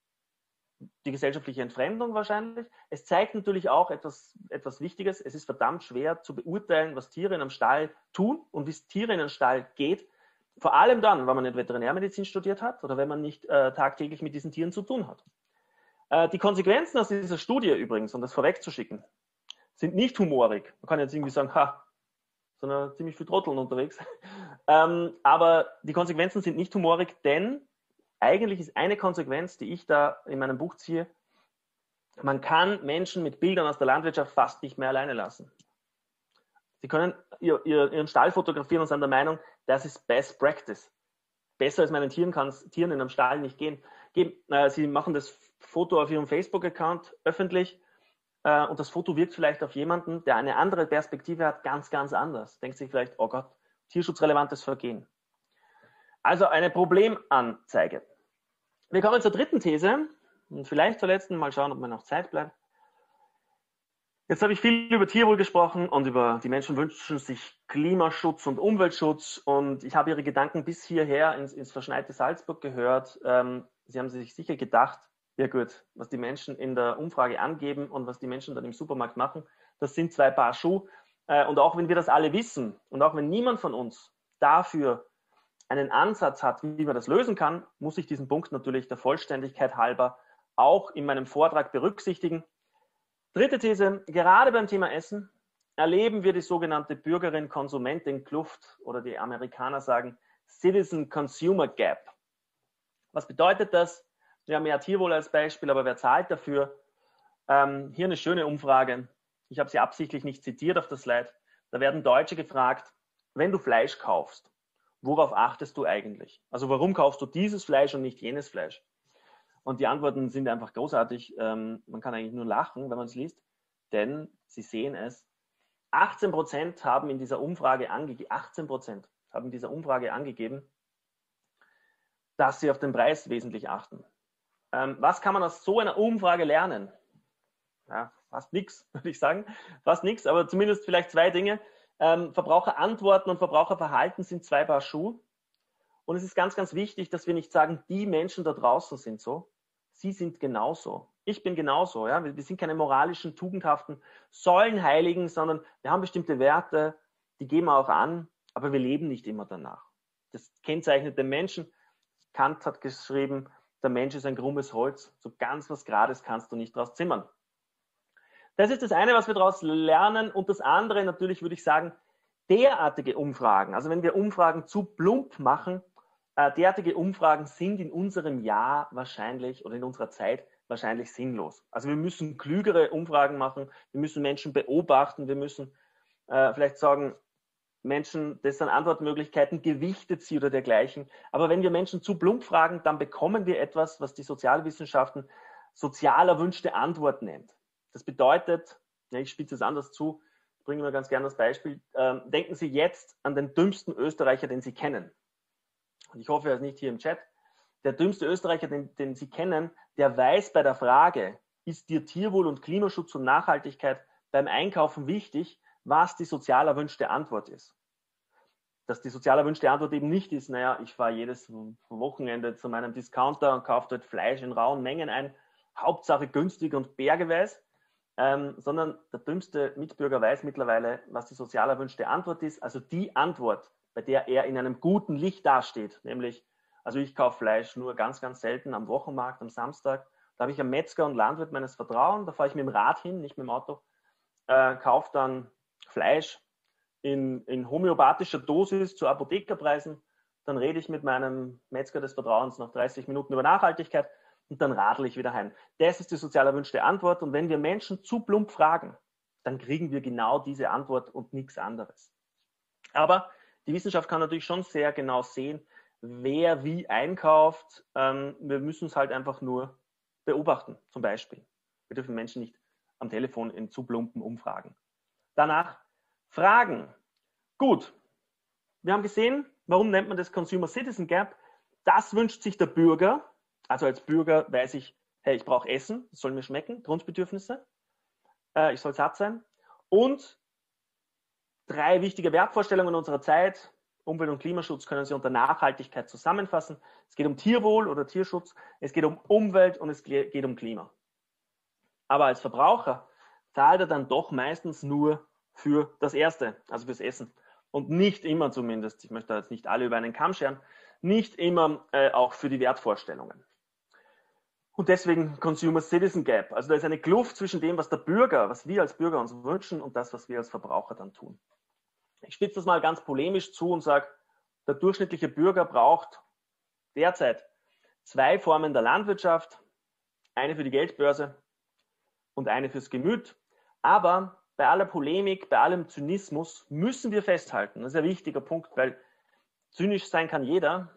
die gesellschaftliche Entfremdung wahrscheinlich. Es zeigt natürlich auch etwas Wichtiges. Es ist verdammt schwer zu beurteilen, was Tiere in einem Stall tun und wie es Tiere in einem Stall geht. Vor allem dann, wenn man nicht Veterinärmedizin studiert hat oder wenn man nicht tagtäglich mit diesen Tieren zu tun hat. Die Konsequenzen aus dieser Studie übrigens, um das vorwegzuschicken, sind nicht humorig. Man kann jetzt irgendwie sagen, sondern ziemlich viel Trotteln unterwegs. Aber die Konsequenzen sind nicht humorig, denn eigentlich ist eine Konsequenz, die ich da in meinem Buch ziehe, man kann Menschen mit Bildern aus der Landwirtschaft fast nicht mehr alleine lassen. Sie können ihren Stall fotografieren und sind der Meinung, das ist Best Practice. Besser als meinen Tieren kann es Tieren in einem Stall nicht gehen. Sie machen das Foto auf ihrem Facebook-Account öffentlich und das Foto wirkt vielleicht auf jemanden, der eine andere Perspektive hat, ganz, ganz anders. Denkt sich vielleicht, oh Gott, tierschutzrelevantes Vergehen. Also eine Problemanzeige. Wir kommen zur dritten These und vielleicht zur letzten, mal schauen, ob mir noch Zeit bleibt. Jetzt habe ich viel über Tierwohl gesprochen und über die Menschen wünschen sich Klimaschutz und Umweltschutz und ich habe Ihre Gedanken bis hierher ins verschneite Salzburg gehört. Sie haben sich sicher gedacht, ja gut, was die Menschen in der Umfrage angeben und was die Menschen dann im Supermarkt machen, das sind zwei Paar Schuhe. Und auch wenn wir das alle wissen und auch wenn niemand von uns dafür einen Ansatz hat, wie man das lösen kann, muss ich diesen Punkt natürlich der Vollständigkeit halber auch in meinem Vortrag berücksichtigen. Dritte These, gerade beim Thema Essen erleben wir die sogenannte Bürgerin-Konsumentin-Kluft oder die Amerikaner sagen Citizen-Consumer Gap. Was bedeutet das? Ja, mehr Tierwohl als Beispiel, aber wer zahlt dafür? Hier eine schöne Umfrage. Ich habe sie absichtlich nicht zitiert auf der Slide. Da werden Deutsche gefragt, wenn du Fleisch kaufst, worauf achtest du eigentlich? Also warum kaufst du dieses Fleisch und nicht jenes Fleisch? Und die Antworten sind einfach großartig. Man kann eigentlich nur lachen, wenn man es liest, denn Sie sehen es. 18% haben in dieser Umfrage angegeben, dass sie auf den Preis wesentlich achten. Was kann man aus so einer Umfrage lernen? Ja, fast nichts, würde ich sagen. Fast nichts, aber zumindest vielleicht zwei Dinge. Verbraucherantworten und Verbraucherverhalten sind zwei Paar Schuhe. Und es ist ganz, ganz wichtig, dass wir nicht sagen, die Menschen da draußen sind so. Sie sind genauso. Ich bin genauso. Ja? Wir sind keine moralischen, tugendhaften Säulenheiligen, sondern wir haben bestimmte Werte, die geben wir auch an, aber wir leben nicht immer danach. Das kennzeichnet den Menschen. Kant hat geschrieben, der Mensch ist ein krummes Holz. So ganz was Gerades kannst du nicht draus zimmern. Das ist das eine, was wir daraus lernen. Und das andere, natürlich würde ich sagen, derartige Umfragen, also wenn wir Umfragen zu plump machen, derartige Umfragen sind in unserem Jahr wahrscheinlich oder in unserer Zeit wahrscheinlich sinnlos. Also wir müssen klügere Umfragen machen, wir müssen Menschen beobachten, wir müssen vielleicht sagen, Menschen, das sind Antwortmöglichkeiten, gewichtet sie oder dergleichen. Aber wenn wir Menschen zu plump fragen, dann bekommen wir etwas, was die Sozialwissenschaften sozial erwünschte Antwort nennt. Das bedeutet, ja, ich spitze es anders zu, ich bringe mir ganz gerne das Beispiel, denken Sie jetzt an den dümmsten Österreicher, den Sie kennen. Und ich hoffe, er ist nicht hier im Chat. Der dümmste Österreicher, den Sie kennen, der weiß bei der Frage, ist dir Tierwohl und Klimaschutz und Nachhaltigkeit beim Einkaufen wichtig, was die sozial erwünschte Antwort ist. Dass die sozial erwünschte Antwort eben nicht ist, naja, ich fahre jedes Wochenende zu meinem Discounter und kaufe dort Fleisch in rauen Mengen ein, Hauptsache günstig und bergeweis, sondern der dümmste Mitbürger weiß mittlerweile, was die sozial erwünschte Antwort ist, also die Antwort, bei der er in einem guten Licht dasteht, nämlich, also ich kaufe Fleisch nur ganz, ganz selten am Wochenmarkt, am Samstag, da habe ich einen Metzger und Landwirt meines Vertrauens, da fahre ich mit dem Rad hin, nicht mit dem Auto, kaufe dann Fleisch in homöopathischer Dosis zu Apothekerpreisen, dann rede ich mit meinem Metzger des Vertrauens nach 30 Minuten über Nachhaltigkeit und dann radel ich wieder heim. Das ist die sozial erwünschte Antwort und wenn wir Menschen zu plump fragen, dann kriegen wir genau diese Antwort und nichts anderes. Aber die Wissenschaft kann natürlich schon sehr genau sehen, wer wie einkauft. Wir müssen es halt einfach nur beobachten, zum Beispiel. Wir dürfen Menschen nicht am Telefon in zu plumpen Umfragen. Danach Fragen. Gut, wir haben gesehen, warum nennt man das Consumer-Citizen Gap? Das wünscht sich der Bürger. Also als Bürger weiß ich, hey, ich brauche Essen, das soll mir schmecken, Grundbedürfnisse. Ich soll satt sein. Und 3 wichtige Wertvorstellungen unserer Zeit, Umwelt- und Klimaschutz, können Sie unter Nachhaltigkeit zusammenfassen. Es geht um Tierwohl oder Tierschutz, es geht um Umwelt und es geht um Klima. Aber als Verbraucher zahlt er dann doch meistens nur für das Erste, also fürs Essen. Und nicht immer zumindest, ich möchte jetzt nicht alle über einen Kamm scheren, nicht immer auch für die Wertvorstellungen. Und deswegen Consumer-Citizen Gap. Also da ist eine Kluft zwischen dem, was der Bürger, was wir als Bürger uns wünschen und das, was wir als Verbraucher dann tun. Ich spitze das mal ganz polemisch zu und sage, der durchschnittliche Bürger braucht derzeit 2 Formen der Landwirtschaft, eine für die Geldbörse und eine fürs Gemüt. Aber bei aller Polemik, bei allem Zynismus müssen wir festhalten, das ist ein wichtiger Punkt, weil zynisch sein kann jeder,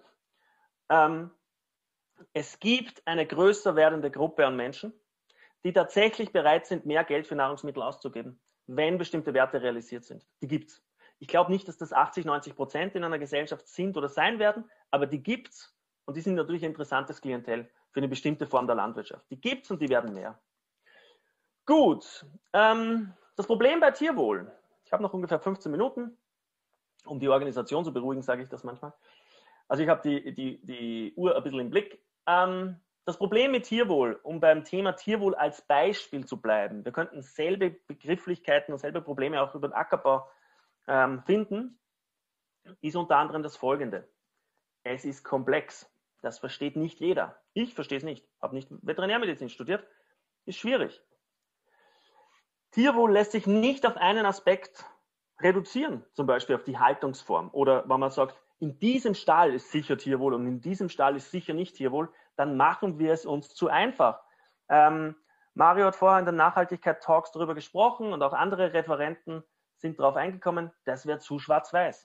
es gibt eine größer werdende Gruppe an Menschen, die tatsächlich bereit sind, mehr Geld für Nahrungsmittel auszugeben, wenn bestimmte Werte realisiert sind. Die gibt's. Ich glaube nicht, dass das 80-90% in einer Gesellschaft sind oder sein werden, aber die gibt's und die sind natürlich ein interessantes Klientel für eine bestimmte Form der Landwirtschaft. Die gibt's und die werden mehr. Gut, das Problem bei Tierwohl. Ich habe noch ungefähr 15 Minuten, um die Organisation zu beruhigen, sage ich das manchmal. Also ich habe die Uhr ein bisschen im Blick. Das Problem mit Tierwohl, um beim Thema Tierwohl als Beispiel zu bleiben, wir könnten selbe Begrifflichkeiten und selbe Probleme auch über den Ackerbau finden, ist unter anderem das Folgende. Es ist komplex. Das versteht nicht jeder. Ich verstehe es nicht. Habe nicht Veterinärmedizin studiert. Ist schwierig. Tierwohl lässt sich nicht auf einen Aspekt reduzieren, zum Beispiel auf die Haltungsform. Oder wenn man sagt, in diesem Stall ist sicher Tierwohl und in diesem Stall ist sicher nicht Tierwohl, dann machen wir es uns zu einfach. Mario hat vorher in den Nachhaltigkeit-Talks darüber gesprochen und auch andere Referenten sind darauf eingekommen, das wäre zu schwarz-weiß.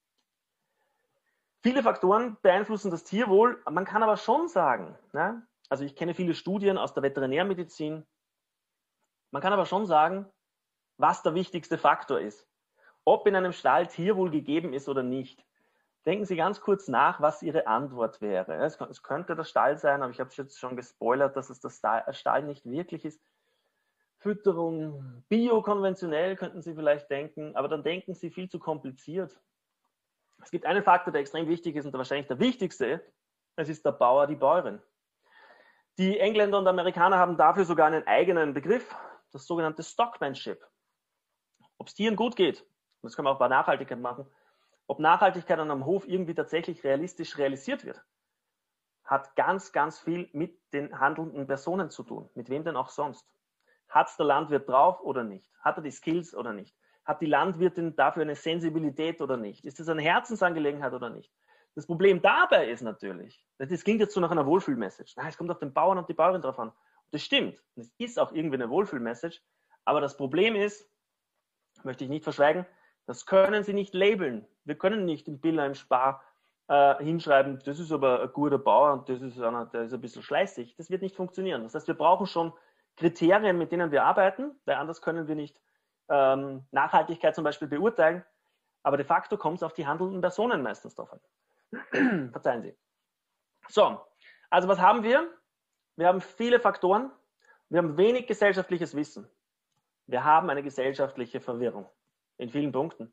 Viele Faktoren beeinflussen das Tierwohl, man kann aber schon sagen, ne? Also ich kenne viele Studien aus der Veterinärmedizin, man kann aber schon sagen, was der wichtigste Faktor ist. Ob in einem Stall Tierwohl gegeben ist oder nicht. Denken Sie ganz kurz nach, was Ihre Antwort wäre. Es könnte der Stall sein, aber ich habe es jetzt schon gespoilert, dass es der Stall nicht wirklich ist. Fütterung, biokonventionell könnten Sie vielleicht denken, aber dann denken Sie viel zu kompliziert. Es gibt einen Faktor, der extrem wichtig ist und wahrscheinlich der wichtigste. Es ist der Bauer, die Bäuerin. Die Engländer und Amerikaner haben dafür sogar einen eigenen Begriff, das sogenannte Stockmanship. Ob es Tieren gut geht, das können wir auch bei Nachhaltigkeit machen, ob Nachhaltigkeit an einem Hof irgendwie tatsächlich realistisch realisiert wird, hat ganz, ganz viel mit den handelnden Personen zu tun. Mit wem denn auch sonst? Hat es der Landwirt drauf oder nicht? Hat er die Skills oder nicht? Hat die Landwirtin dafür eine Sensibilität oder nicht? Ist das eine Herzensangelegenheit oder nicht? Das Problem dabei ist natürlich, das klingt jetzt so nach einer Wohlfühlmessage. Es kommt auf den Bauern und die Bäuerin drauf an. Das stimmt. Das ist auch irgendwie eine Wohlfühlmessage. Aber das Problem ist, möchte ich nicht verschweigen, das können Sie nicht labeln. Wir können nicht im Biller, im Spar hinschreiben, das ist aber ein guter Bauer und das ist einer, der ist ein bisschen schleißig. Das wird nicht funktionieren. Das heißt, wir brauchen schon Kriterien, mit denen wir arbeiten, weil anders können wir nicht Nachhaltigkeit zum Beispiel beurteilen. Aber de facto kommt es auf die handelnden Personen meistens drauf an. Verzeihen Sie. So, also was haben wir? Wir haben viele Faktoren. Wir haben wenig gesellschaftliches Wissen. Wir haben eine gesellschaftliche Verwirrung in vielen Punkten.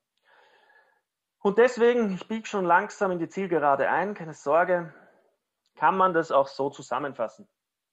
Und deswegen, ich biege schon langsam in die Zielgerade ein, keine Sorge, kann man das auch so zusammenfassen.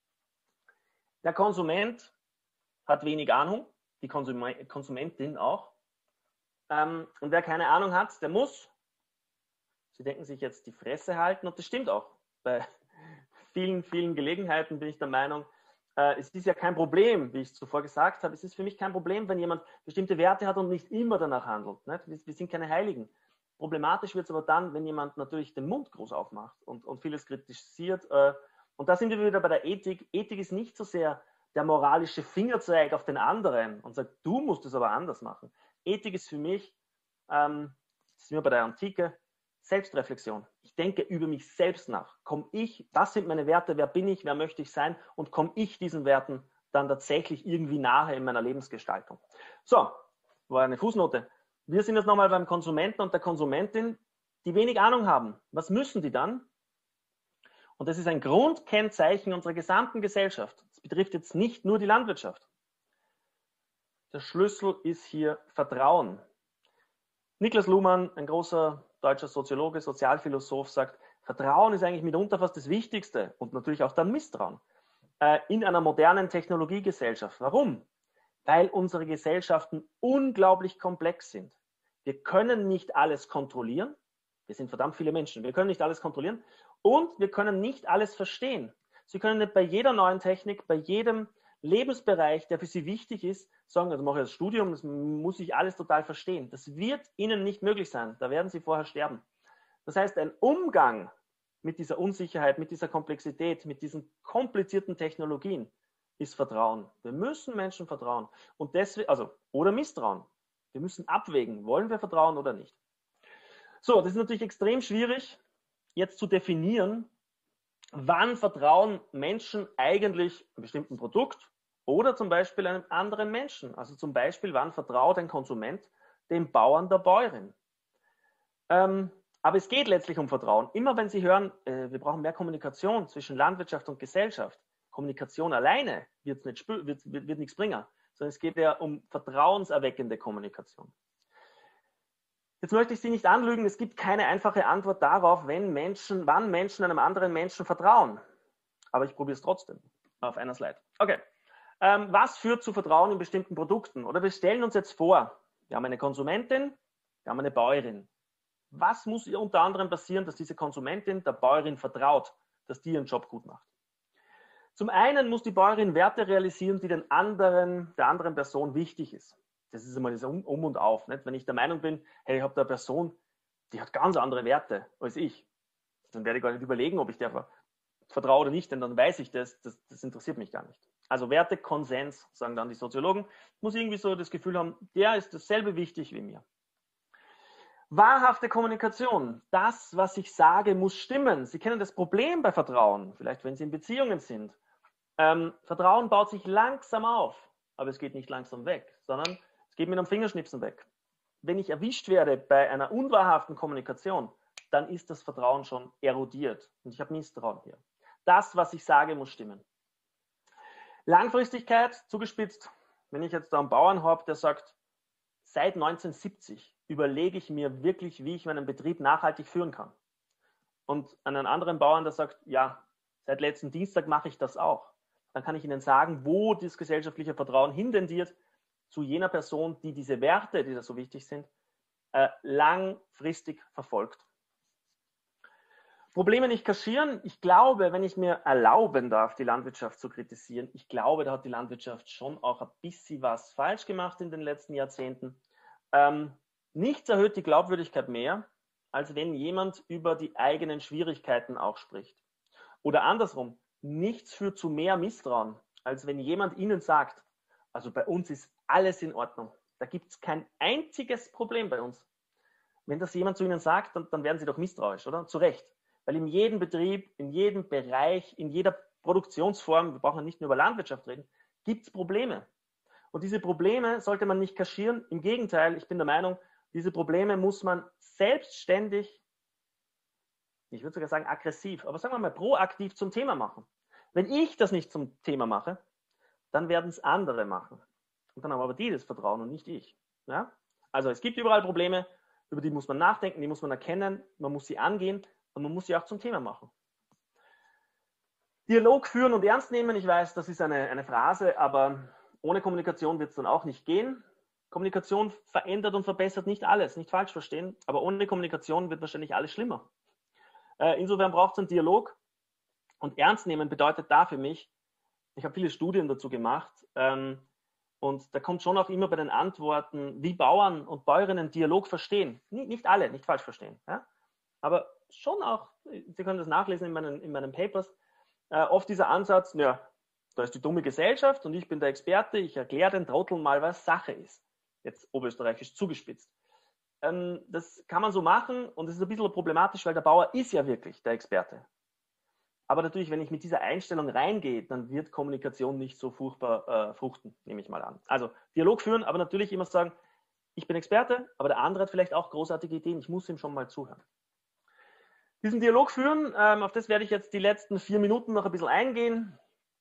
Der Konsument hat wenig Ahnung, die Konsumentin auch. Und wer keine Ahnung hat, der muss, Sie denken sich jetzt die Fresse halten und das stimmt auch. Bei vielen, vielen Gelegenheiten bin ich der Meinung, es ist ja kein Problem, wie ich es zuvor gesagt habe, es ist für mich kein Problem, wenn jemand bestimmte Werte hat und nicht immer danach handelt. Ne? Wir sind keine Heiligen. Problematisch wird es aber dann, wenn jemand natürlich den Mund groß aufmacht und vieles kritisiert. Und da sind wir wieder bei der Ethik. Ethik ist nicht so sehr der moralische Fingerzeig auf den anderen und sagt, du musst es aber anders machen. Ethik ist für mich, das sind wir bei der Antike, Selbstreflexion. Ich denke über mich selbst nach. Was sind meine Werte, wer bin ich, wer möchte ich sein und komme ich diesen Werten dann tatsächlich irgendwie nahe in meiner Lebensgestaltung. So, war eine Fußnote. Wir sind jetzt nochmal beim Konsumenten und der Konsumentin, die wenig Ahnung haben. Was müssen die dann? Und das ist ein Grundkennzeichen unserer gesamten Gesellschaft. Das betrifft jetzt nicht nur die Landwirtschaft. Der Schlüssel ist hier Vertrauen. Niklas Luhmann, ein großer deutscher Soziologe, Sozialphilosoph, sagt, Vertrauen ist eigentlich mitunter fast das Wichtigste und natürlich auch dann Misstrauen in einer modernen Technologiegesellschaft. Warum? Weil unsere Gesellschaften unglaublich komplex sind. Wir können nicht alles kontrollieren. Wir sind verdammt viele Menschen. Wir können nicht alles kontrollieren und wir können nicht alles verstehen. Sie können nicht bei jeder neuen Technik, bei jedem Lebensbereich, der für Sie wichtig ist, sagen, also mache ich das Studium, das muss ich alles total verstehen. Das wird Ihnen nicht möglich sein. Da werden Sie vorher sterben. Das heißt, ein Umgang mit dieser Unsicherheit, mit dieser Komplexität, mit diesen komplizierten Technologien ist Vertrauen. Wir müssen Menschen vertrauen. Und deswegen, oder Misstrauen. Wir müssen abwägen, wollen wir vertrauen oder nicht. So, das ist natürlich extrem schwierig, jetzt zu definieren, wann vertrauen Menschen eigentlich einem bestimmten Produkt oder zum Beispiel einem anderen Menschen. Also zum Beispiel, wann vertraut ein Konsument dem Bauern, der Bäuerin. Aber es geht letztlich um Vertrauen. Immer wenn Sie hören, wir brauchen mehr Kommunikation zwischen Landwirtschaft und Gesellschaft, Kommunikation alleine wird nichts bringen, sondern es geht ja um vertrauenserweckende Kommunikation. Jetzt möchte ich Sie nicht anlügen, es gibt keine einfache Antwort darauf, wann Menschen einem anderen Menschen vertrauen. Aber ich probiere es trotzdem auf einer Slide. Okay. Was führt zu Vertrauen in bestimmten Produkten? Oder wir stellen uns jetzt vor, wir haben eine Konsumentin, wir haben eine Bäuerin. Was muss ihr unter anderem passieren, dass diese Konsumentin der Bäuerin vertraut, dass die ihren Job gut macht? Zum einen muss die Bäuerin Werte realisieren, die der anderen Person wichtig ist. Das ist immer das Um und Auf. Nicht? Wenn ich der Meinung bin, hey, ich habe da eine Person, die hat ganz andere Werte als ich. Dann werde ich gar nicht überlegen, ob ich der vertraue oder nicht, denn dann weiß ich das interessiert mich gar nicht. Also Werte, Konsens, sagen dann die Soziologen, muss irgendwie so das Gefühl haben, der ist dasselbe wichtig wie mir. Wahrhafte Kommunikation. Das, was ich sage, muss stimmen. Sie kennen das Problem bei Vertrauen, vielleicht wenn Sie in Beziehungen sind. Vertrauen baut sich langsam auf, aber es geht nicht langsam weg, sondern es geht mit einem Fingerschnipsen weg. Wenn ich erwischt werde bei einer unwahrhaften Kommunikation, dann ist das Vertrauen schon erodiert und ich habe Misstrauen hier. Das, was ich sage, muss stimmen. Langfristigkeit, zugespitzt, wenn ich jetzt da einen Bauern habe, der sagt, seit 1970 überlege ich mir wirklich, wie ich meinen Betrieb nachhaltig führen kann. Und einen anderen Bauern, der sagt, ja, seit letzten Dienstag mache ich das auch. Dann kann ich Ihnen sagen, wo das gesellschaftliche Vertrauen hintendiert zu jener Person, die diese Werte, die da so wichtig sind, langfristig verfolgt. Probleme nicht kaschieren. Ich glaube, wenn ich mir erlauben darf, die Landwirtschaft zu kritisieren, ich glaube, da hat die Landwirtschaft schon auch ein bisschen was falsch gemacht in den letzten Jahrzehnten. Nichts erhöht die Glaubwürdigkeit mehr, als wenn jemand über die eigenen Schwierigkeiten auch spricht. Oder andersrum, nichts führt zu mehr Misstrauen, als wenn jemand Ihnen sagt, also bei uns ist alles in Ordnung. Da gibt es kein einziges Problem bei uns. Wenn das jemand zu Ihnen sagt, dann werden Sie doch misstrauisch, oder? Zu Recht. Weil in jedem Betrieb, in jedem Bereich, in jeder Produktionsform, wir brauchen ja nicht nur über Landwirtschaft reden, gibt es Probleme. Und diese Probleme sollte man nicht kaschieren. Im Gegenteil, ich bin der Meinung, diese Probleme muss man selbstständig, ich würde sogar sagen aggressiv, aber sagen wir mal proaktiv zum Thema machen. Wenn ich das nicht zum Thema mache, dann werden es andere machen. Und dann haben aber die das Vertrauen und nicht ich. Ja? Also es gibt überall Probleme, über die muss man nachdenken, die muss man erkennen, man muss sie angehen und man muss sie auch zum Thema machen. Dialog führen und ernst nehmen, ich weiß, das ist eine Phrase, aber ohne Kommunikation wird es dann auch nicht gehen. Kommunikation verändert und verbessert nicht alles, nicht falsch verstehen, aber ohne Kommunikation wird wahrscheinlich alles schlimmer. Insofern braucht es einen Dialog und ernst nehmen bedeutet da für mich, ich habe viele Studien dazu gemacht und da kommt schon auch immer bei den Antworten, wie Bauern und Bäuerinnen Dialog verstehen. Nicht alle, nicht falsch verstehen, ja? Aber schon auch, Sie können das nachlesen in meinen Papers, oft dieser Ansatz, ja, da ist die dumme Gesellschaft und ich bin der Experte, ich erkläre den Trotteln mal, was Sache ist. Jetzt oberösterreichisch zugespitzt. Das kann man so machen und es ist ein bisschen problematisch, weil der Bauer ist ja wirklich der Experte. Aber natürlich, wenn ich mit dieser Einstellung reingehe, dann wird Kommunikation nicht so furchtbar fruchten, nehme ich mal an. Also Dialog führen, aber natürlich immer sagen, ich bin Experte, aber der andere hat vielleicht auch großartige Ideen, ich muss ihm schon mal zuhören. Diesen Dialog führen, auf das werde ich jetzt die letzten 4 Minuten noch ein bisschen eingehen.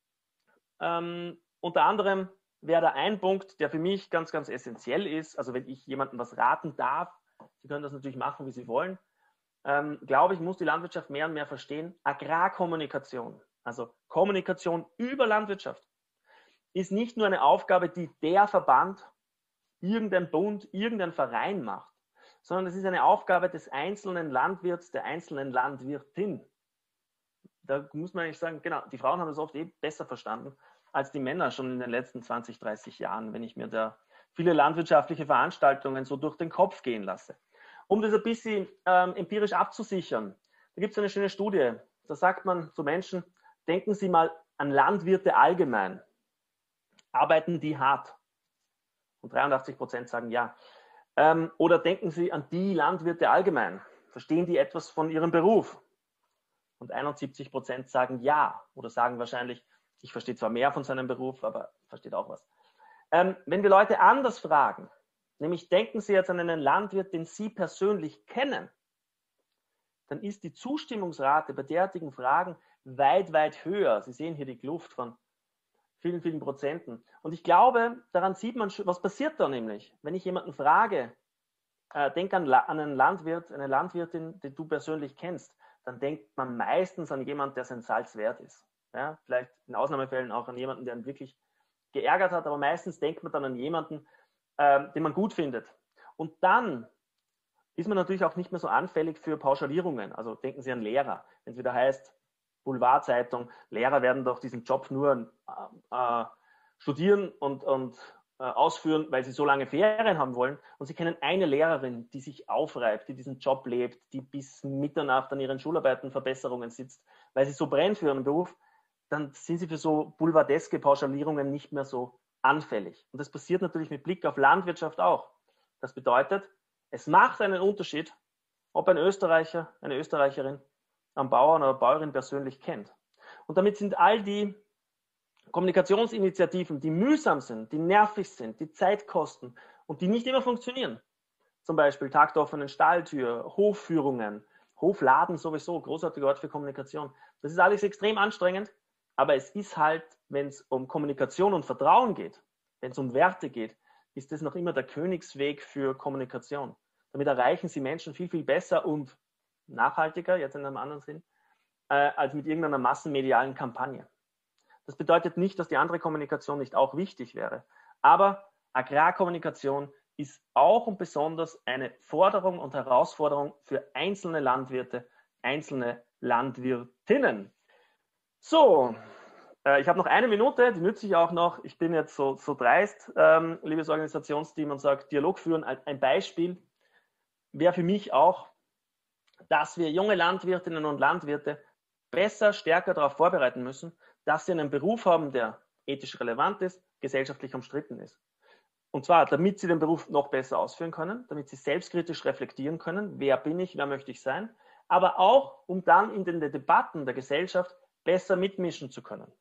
Unter anderem wäre da ein Punkt, der für mich ganz, ganz essentiell ist. Also wenn ich jemandem was raten darf, Sie können das natürlich machen, wie Sie wollen, glaube ich, muss die Landwirtschaft mehr und mehr verstehen, Agrarkommunikation, also Kommunikation über Landwirtschaft, ist nicht nur eine Aufgabe, die der Verband, irgendein Bund, irgendein Verein macht, sondern es ist eine Aufgabe des einzelnen Landwirts, der einzelnen Landwirtin. Da muss man eigentlich sagen, genau, die Frauen haben das oft besser verstanden als die Männer schon in den letzten 20, 30 Jahren, wenn ich mir da viele landwirtschaftliche Veranstaltungen so durch den Kopf gehen lasse. Um das ein bisschen empirisch abzusichern, da gibt es eine schöne Studie, da sagt man zu Menschen, denken Sie mal an Landwirte allgemein. Arbeiten die hart? Und 83% sagen ja. Oder denken Sie an die Landwirte allgemein. Verstehen die etwas von ihrem Beruf? Und 71% sagen ja. Oder sagen wahrscheinlich, ich verstehe zwar mehr von seinem Beruf, aber versteht auch was. Wenn wir Leute anders fragen, nämlich denken Sie jetzt an einen Landwirt, den Sie persönlich kennen, dann ist die Zustimmungsrate bei derartigen Fragen weit, weit höher. Sie sehen hier die Kluft von vielen, vielen Prozenten. Und ich glaube, daran sieht man, was passiert da nämlich. Wenn ich jemanden frage, denk an einen Landwirt, eine Landwirtin, die du persönlich kennst, dann denkt man meistens an jemanden, der sein Salz wert ist. Ja, vielleicht in Ausnahmefällen auch an jemanden, der ihn wirklich geärgert hat, aber meistens denkt man dann an jemanden, den man gut findet. Und dann ist man natürlich auch nicht mehr so anfällig für Pauschalierungen. Also denken Sie an Lehrer. Wenn es wieder heißt, Boulevardzeitung, Lehrer werden doch diesen Job nur studieren und ausführen, weil sie so lange Ferien haben wollen und sie kennen eine Lehrerin, die sich aufreibt, die diesen Job lebt, die bis Mitternacht an ihren Schularbeiten Verbesserungen sitzt, weil sie so brennt für ihren Beruf, dann sind sie für so boulevardeske Pauschalierungen nicht mehr so anfällig. Und das passiert natürlich mit Blick auf Landwirtschaft auch. Das bedeutet, es macht einen Unterschied, ob ein Österreicher, eine Österreicherin einen Bauern oder Bäuerin persönlich kennt. Und damit sind all die Kommunikationsinitiativen, die mühsam sind, die nervig sind, die Zeit kosten und die nicht immer funktionieren. Zum Beispiel Tag der offenen Stalltür, Hofführungen, Hofladen sowieso, großartiger Ort für Kommunikation. Das ist alles extrem anstrengend, aber es ist halt, wenn es um Kommunikation und Vertrauen geht, wenn es um Werte geht, ist das noch immer der Königsweg für Kommunikation. Damit erreichen Sie Menschen viel, viel besser und nachhaltiger, jetzt in einem anderen Sinn, als mit irgendeiner massenmedialen Kampagne. Das bedeutet nicht, dass die andere Kommunikation nicht auch wichtig wäre. Aber Agrarkommunikation ist auch und besonders eine Forderung und Herausforderung für einzelne Landwirte, einzelne Landwirtinnen. So, ich habe noch eine Minute, die nütze ich auch noch. Ich bin jetzt so dreist, liebes Organisationsteam, und sage, Dialog führen. Ein Beispiel wäre für mich auch, dass wir junge Landwirtinnen und Landwirte besser, stärker darauf vorbereiten müssen, dass sie einen Beruf haben, der ethisch relevant ist, gesellschaftlich umstritten ist. Und zwar, damit sie den Beruf noch besser ausführen können, damit sie selbstkritisch reflektieren können, wer bin ich, wer möchte ich sein, aber auch, um dann in den Debatten der Gesellschaft besser mitmischen zu können.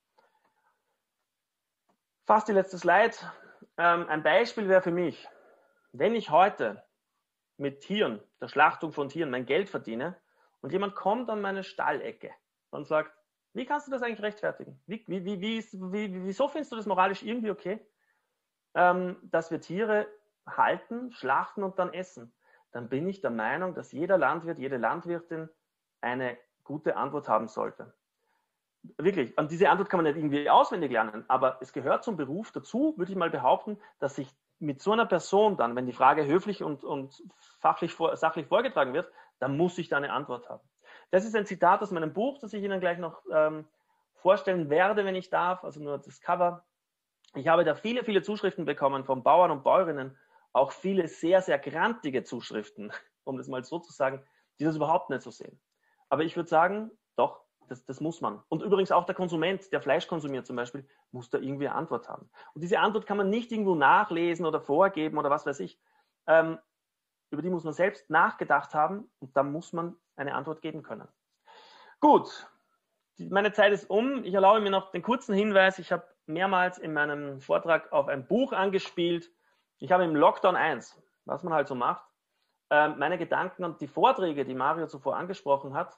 Fast die letzte Slide. Ein Beispiel wäre für mich, wenn ich heute mit Tieren, der Schlachtung von Tieren, mein Geld verdiene und jemand kommt an meine Stallecke und sagt, wie kannst du das eigentlich rechtfertigen? Wieso findest du das moralisch irgendwie okay, dass wir Tiere halten, schlachten und dann essen? Dann bin ich der Meinung, dass jeder Landwirt, jede Landwirtin eine gute Antwort haben sollte. Wirklich, an diese Antwort kann man nicht irgendwie auswendig lernen, aber es gehört zum Beruf dazu, würde ich mal behaupten, dass sich mit so einer Person dann, wenn die Frage höflich und sachlich vorgetragen wird, dann muss ich da eine Antwort haben. Das ist ein Zitat aus meinem Buch, das ich Ihnen gleich noch vorstellen werde, wenn ich darf, also nur das Cover. Ich habe da viele, viele Zuschriften bekommen von Bauern und Bäuerinnen, auch viele sehr, sehr grantige Zuschriften, um das mal so zu sagen, die das überhaupt nicht so sehen. Aber ich würde sagen, doch, das muss man. Und übrigens auch der Konsument, der Fleisch konsumiert zum Beispiel, muss da irgendwie eine Antwort haben. Und diese Antwort kann man nicht irgendwo nachlesen oder vorgeben oder was weiß ich. Über die muss man selbst nachgedacht haben und da muss man eine Antwort geben können. Gut, meine Zeit ist um. Ich erlaube mir noch den kurzen Hinweis. Ich habe mehrmals in meinem Vortrag auf ein Buch angespielt. Ich habe im Lockdown 1, was man halt so macht, meine Gedanken und die Vorträge, die Mario zuvor angesprochen hat,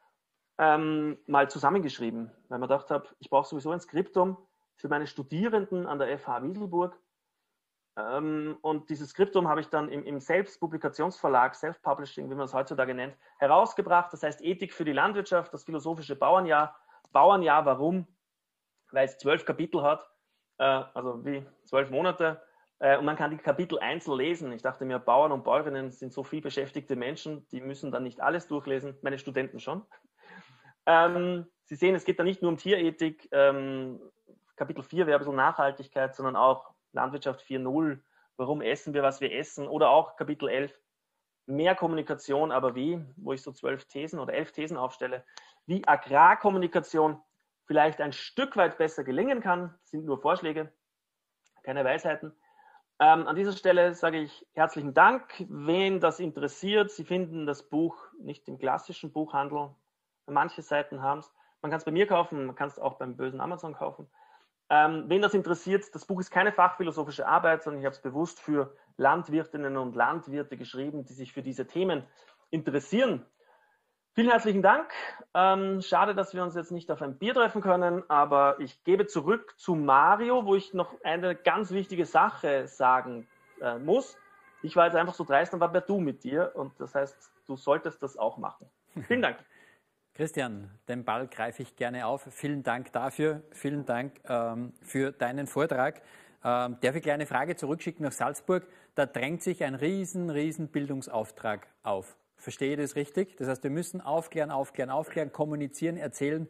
mal zusammengeschrieben, weil man gedacht habe, ich brauche sowieso ein Skriptum für meine Studierenden an der FH Wiedelburg. Und dieses Skriptum habe ich dann im Selbstpublikationsverlag, Self-Publishing, wie man es heutzutage nennt, herausgebracht. Das heißt Ethik für die Landwirtschaft, das philosophische Bauernjahr. Bauernjahr, warum? Weil es 12 Kapitel hat, also wie 12 Monate. Und man kann die Kapitel einzeln lesen. Ich dachte mir, Bauern und Bäuerinnen sind so viel beschäftigte Menschen, die müssen dann nicht alles durchlesen, meine Studenten schon. Sie sehen, es geht da nicht nur um Tierethik. Kapitel 4 wäre ein bisschen Nachhaltigkeit, sondern auch Landwirtschaft 4.0, warum essen wir, was wir essen, oder auch Kapitel 11, mehr Kommunikation, aber wie, wo ich so 12 Thesen oder 11 Thesen aufstelle, wie Agrarkommunikation vielleicht ein Stück weit besser gelingen kann, das sind nur Vorschläge, keine Weisheiten. An dieser Stelle sage ich herzlichen Dank, wen das interessiert. Sie finden das Buch nicht im klassischen Buchhandel, manche Seiten haben es. Man kann es bei mir kaufen, man kann es auch beim bösen Amazon kaufen. Wen das interessiert, das Buch ist keine fachphilosophische Arbeit, sondern ich habe es bewusst für Landwirtinnen und Landwirte geschrieben, die sich für diese Themen interessieren. Vielen herzlichen Dank. Schade, dass wir uns jetzt nicht auf ein Bier treffen können, aber ich gebe zurück zu Mario, wo ich noch eine ganz wichtige Sache sagen muss. Ich war jetzt einfach so dreist und war per Du mit dir und das heißt, du solltest das auch machen. Vielen Dank. Christian, den Ball greife ich gerne auf. Vielen Dank dafür. Vielen Dank für deinen Vortrag. Darf ich eine kleine Frage zurückschicken nach Salzburg? Da drängt sich ein riesen Bildungsauftrag auf. Verstehe ich das richtig? Das heißt, wir müssen aufklären, kommunizieren, erzählen,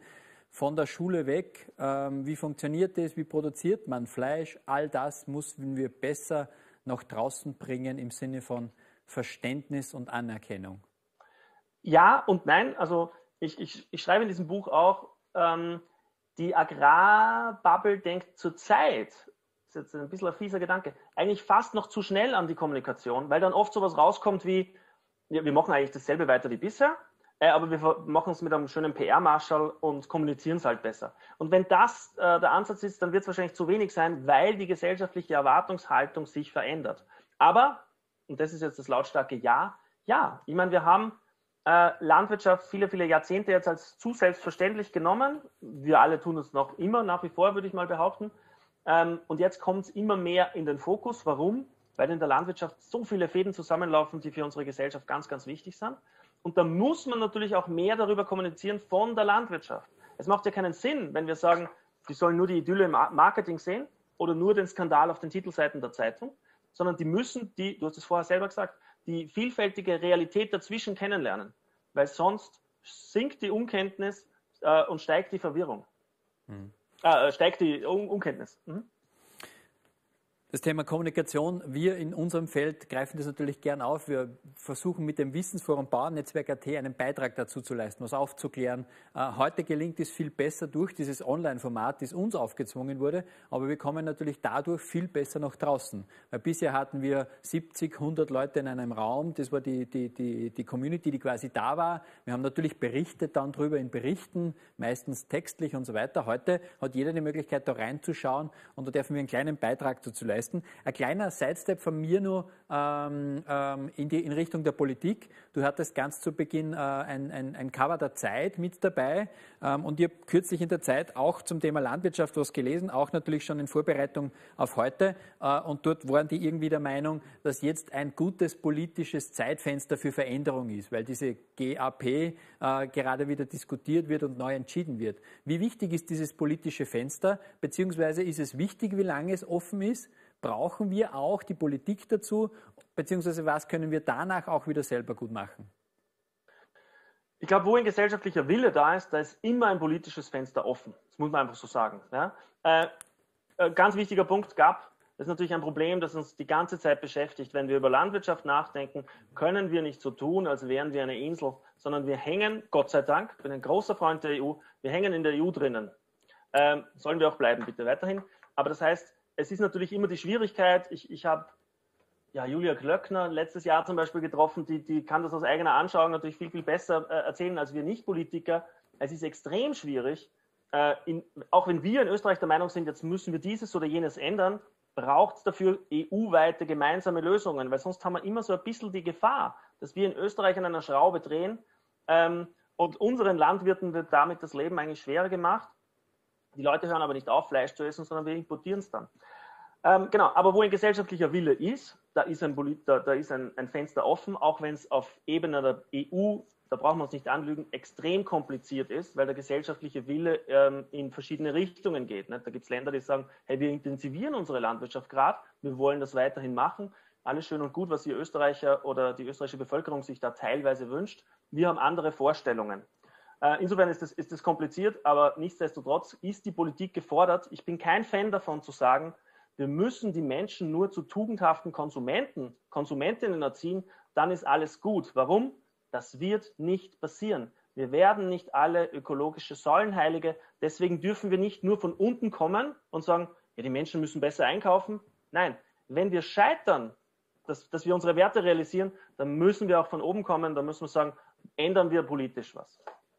von der Schule weg. Wie funktioniert das? Wie produziert man Fleisch? All das müssen wir besser nach draußen bringen im Sinne von Verständnis und Anerkennung. Ja und nein. Also ich schreibe in diesem Buch auch, die Agrarbubble denkt zurzeit, das ist jetzt ein bisschen ein fieser Gedanke, eigentlich fast noch zu schnell an die Kommunikation, weil dann oft sowas rauskommt wie, ja, wir machen eigentlich dasselbe weiter wie bisher, aber wir machen es mit einem schönen PR-Marschall und kommunizieren es halt besser. Und wenn das der Ansatz ist, dann wird es wahrscheinlich zu wenig sein, weil die gesellschaftliche Erwartungshaltung sich verändert. Aber, und das ist jetzt das lautstarke Ja, ich meine, wir haben Landwirtschaft viele, viele Jahrzehnte jetzt als zu selbstverständlich genommen. Wir alle tun es noch immer, nach wie vor, würde ich mal behaupten. Und jetzt kommt es immer mehr in den Fokus. Warum? Weil in der Landwirtschaft so viele Fäden zusammenlaufen, die für unsere Gesellschaft ganz, ganz wichtig sind. Und da muss man natürlich auch mehr darüber kommunizieren von der Landwirtschaft. Es macht ja keinen Sinn, wenn wir sagen, die sollen nur die Idylle im Marketing sehen oder nur den Skandal auf den Titelseiten der Zeitung, sondern die müssen du hast es vorher selber gesagt, die vielfältige Realität dazwischen kennenlernen, weil sonst sinkt die Unkenntnis und steigt die Verwirrung. Steigt die Unkenntnis. Das Thema Kommunikation, wir in unserem Feld greifen das natürlich gern auf. Wir versuchen mit dem Wissensforum Bauernnetzwerk.at einen Beitrag dazu zu leisten, was aufzuklären. Heute gelingt es viel besser durch dieses Online-Format, das uns aufgezwungen wurde, aber wir kommen natürlich dadurch viel besser nach draußen. Weil bisher hatten wir 70, 100 Leute in einem Raum, das war die Community, die quasi da war. Wir haben natürlich berichtet dann drüber in Berichten, meistens textlich und so weiter. Heute hat jeder die Möglichkeit, da reinzuschauen und da dürfen wir einen kleinen Beitrag dazu leisten. Ein kleiner Sidestep von mir nur in Richtung der Politik. Du hattest ganz zu Beginn ein Cover der Zeit mit dabei und ich habe kürzlich in der Zeit auch zum Thema Landwirtschaft was gelesen, auch natürlich schon in Vorbereitung auf heute und dort waren die irgendwie der Meinung, dass jetzt ein gutes politisches Zeitfenster für Veränderung ist, weil diese GAP gerade wieder diskutiert wird und neu entschieden wird. Wie wichtig ist dieses politische Fenster, beziehungsweise ist es wichtig, wie lange es offen ist? Brauchen wir auch die Politik dazu, beziehungsweise was können wir danach auch wieder selber gut machen? Ich glaube, wo ein gesellschaftlicher Wille da ist immer ein politisches Fenster offen. Das muss man einfach so sagen. Ja? Ganz wichtiger Punkt das ist natürlich ein Problem, das uns die ganze Zeit beschäftigt. Wenn wir über Landwirtschaft nachdenken, können wir nicht so tun, als wären wir eine Insel, sondern wir hängen, Gott sei Dank, ich bin ein großer Freund der EU, wir hängen in der EU drinnen. Sollen wir auch bleiben, bitte weiterhin. Aber das heißt, es ist natürlich immer die Schwierigkeit, ich habe Julia Klöckner letztes Jahr zum Beispiel getroffen, die kann das aus eigener Anschauung natürlich viel, viel besser erzählen als wir Nicht-Politiker. Es ist extrem schwierig, auch wenn wir in Österreich der Meinung sind, jetzt müssen wir dieses oder jenes ändern, braucht es dafür EU-weite gemeinsame Lösungen, weil sonst haben wir immer so ein bisschen die Gefahr, dass wir in Österreich an einer Schraube drehen und unseren Landwirten wird damit das Leben eigentlich schwerer gemacht. Die Leute hören aber nicht auf, Fleisch zu essen, sondern wir importieren es dann. Genau, aber wo ein gesellschaftlicher Wille ist, da ist ein Fenster offen, auch wenn es auf Ebene der EU, da brauchen wir uns nicht anlügen, extrem kompliziert ist, weil der gesellschaftliche Wille in verschiedene Richtungen geht. Ne? Da gibt es Länder, die sagen, hey, wir intensivieren unsere Landwirtschaft gerade, wir wollen das weiterhin machen. Alles schön und gut, was die Österreicher oder die österreichische Bevölkerung sich da teilweise wünscht. Wir haben andere Vorstellungen. Insofern ist das kompliziert, aber nichtsdestotrotz ist die Politik gefordert. Ich bin kein Fan davon zu sagen, wir müssen die Menschen nur zu tugendhaften Konsumentinnen erziehen, dann ist alles gut. Warum? Das wird nicht passieren. Wir werden nicht alle ökologische Säulenheilige. Deswegen dürfen wir nicht nur von unten kommen und sagen, ja, die Menschen müssen besser einkaufen. Nein, wenn wir scheitern, dass wir unsere Werte realisieren, dann müssen wir auch von oben kommen. Da müssen wir sagen, ändern wir politisch was.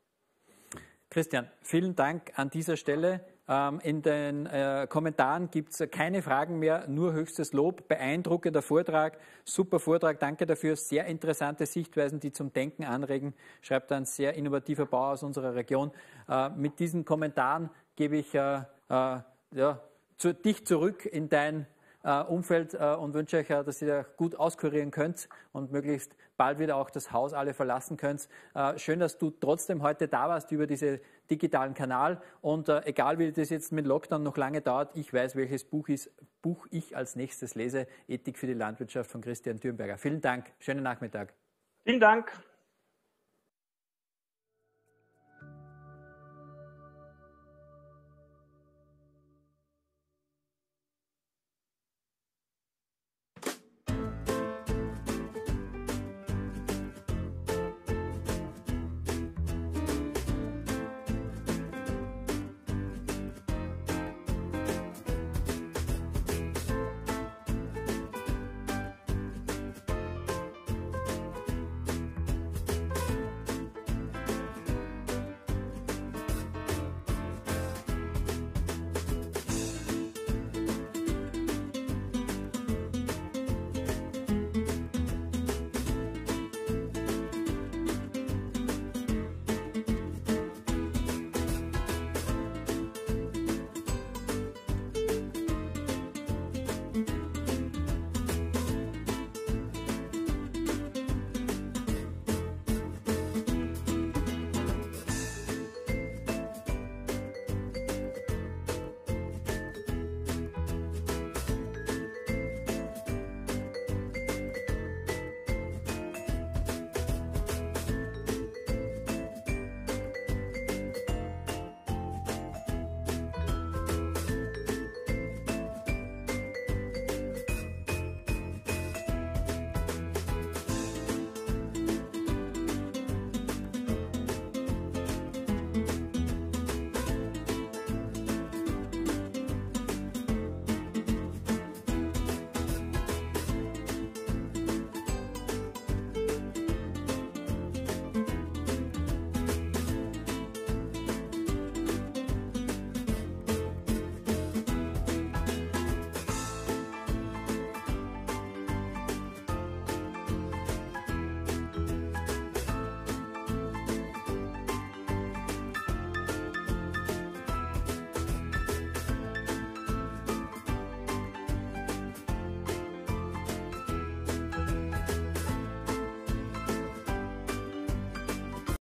Christian, vielen Dank an dieser Stelle. In den Kommentaren gibt es keine Fragen mehr, nur höchstes Lob. Beeindruckender Vortrag, super Vortrag, danke dafür. Sehr interessante Sichtweisen, die zum Denken anregen. Schreibt ein sehr innovativer Bauer aus unserer Region. Mit diesen Kommentaren gebe ich dich zurück in dein Umfeld und wünsche euch, dass ihr gut auskurieren könnt und möglichst bald wieder auch das Haus alle verlassen könnt. Schön, dass du trotzdem heute da warst über diesen digitalen Kanal und egal wie das jetzt mit Lockdown noch lange dauert, ich weiß, welches Buch ich als nächstes lese. Ethik für die Landwirtschaft von Christian Dürnberger. Vielen Dank, schönen Nachmittag. Vielen Dank.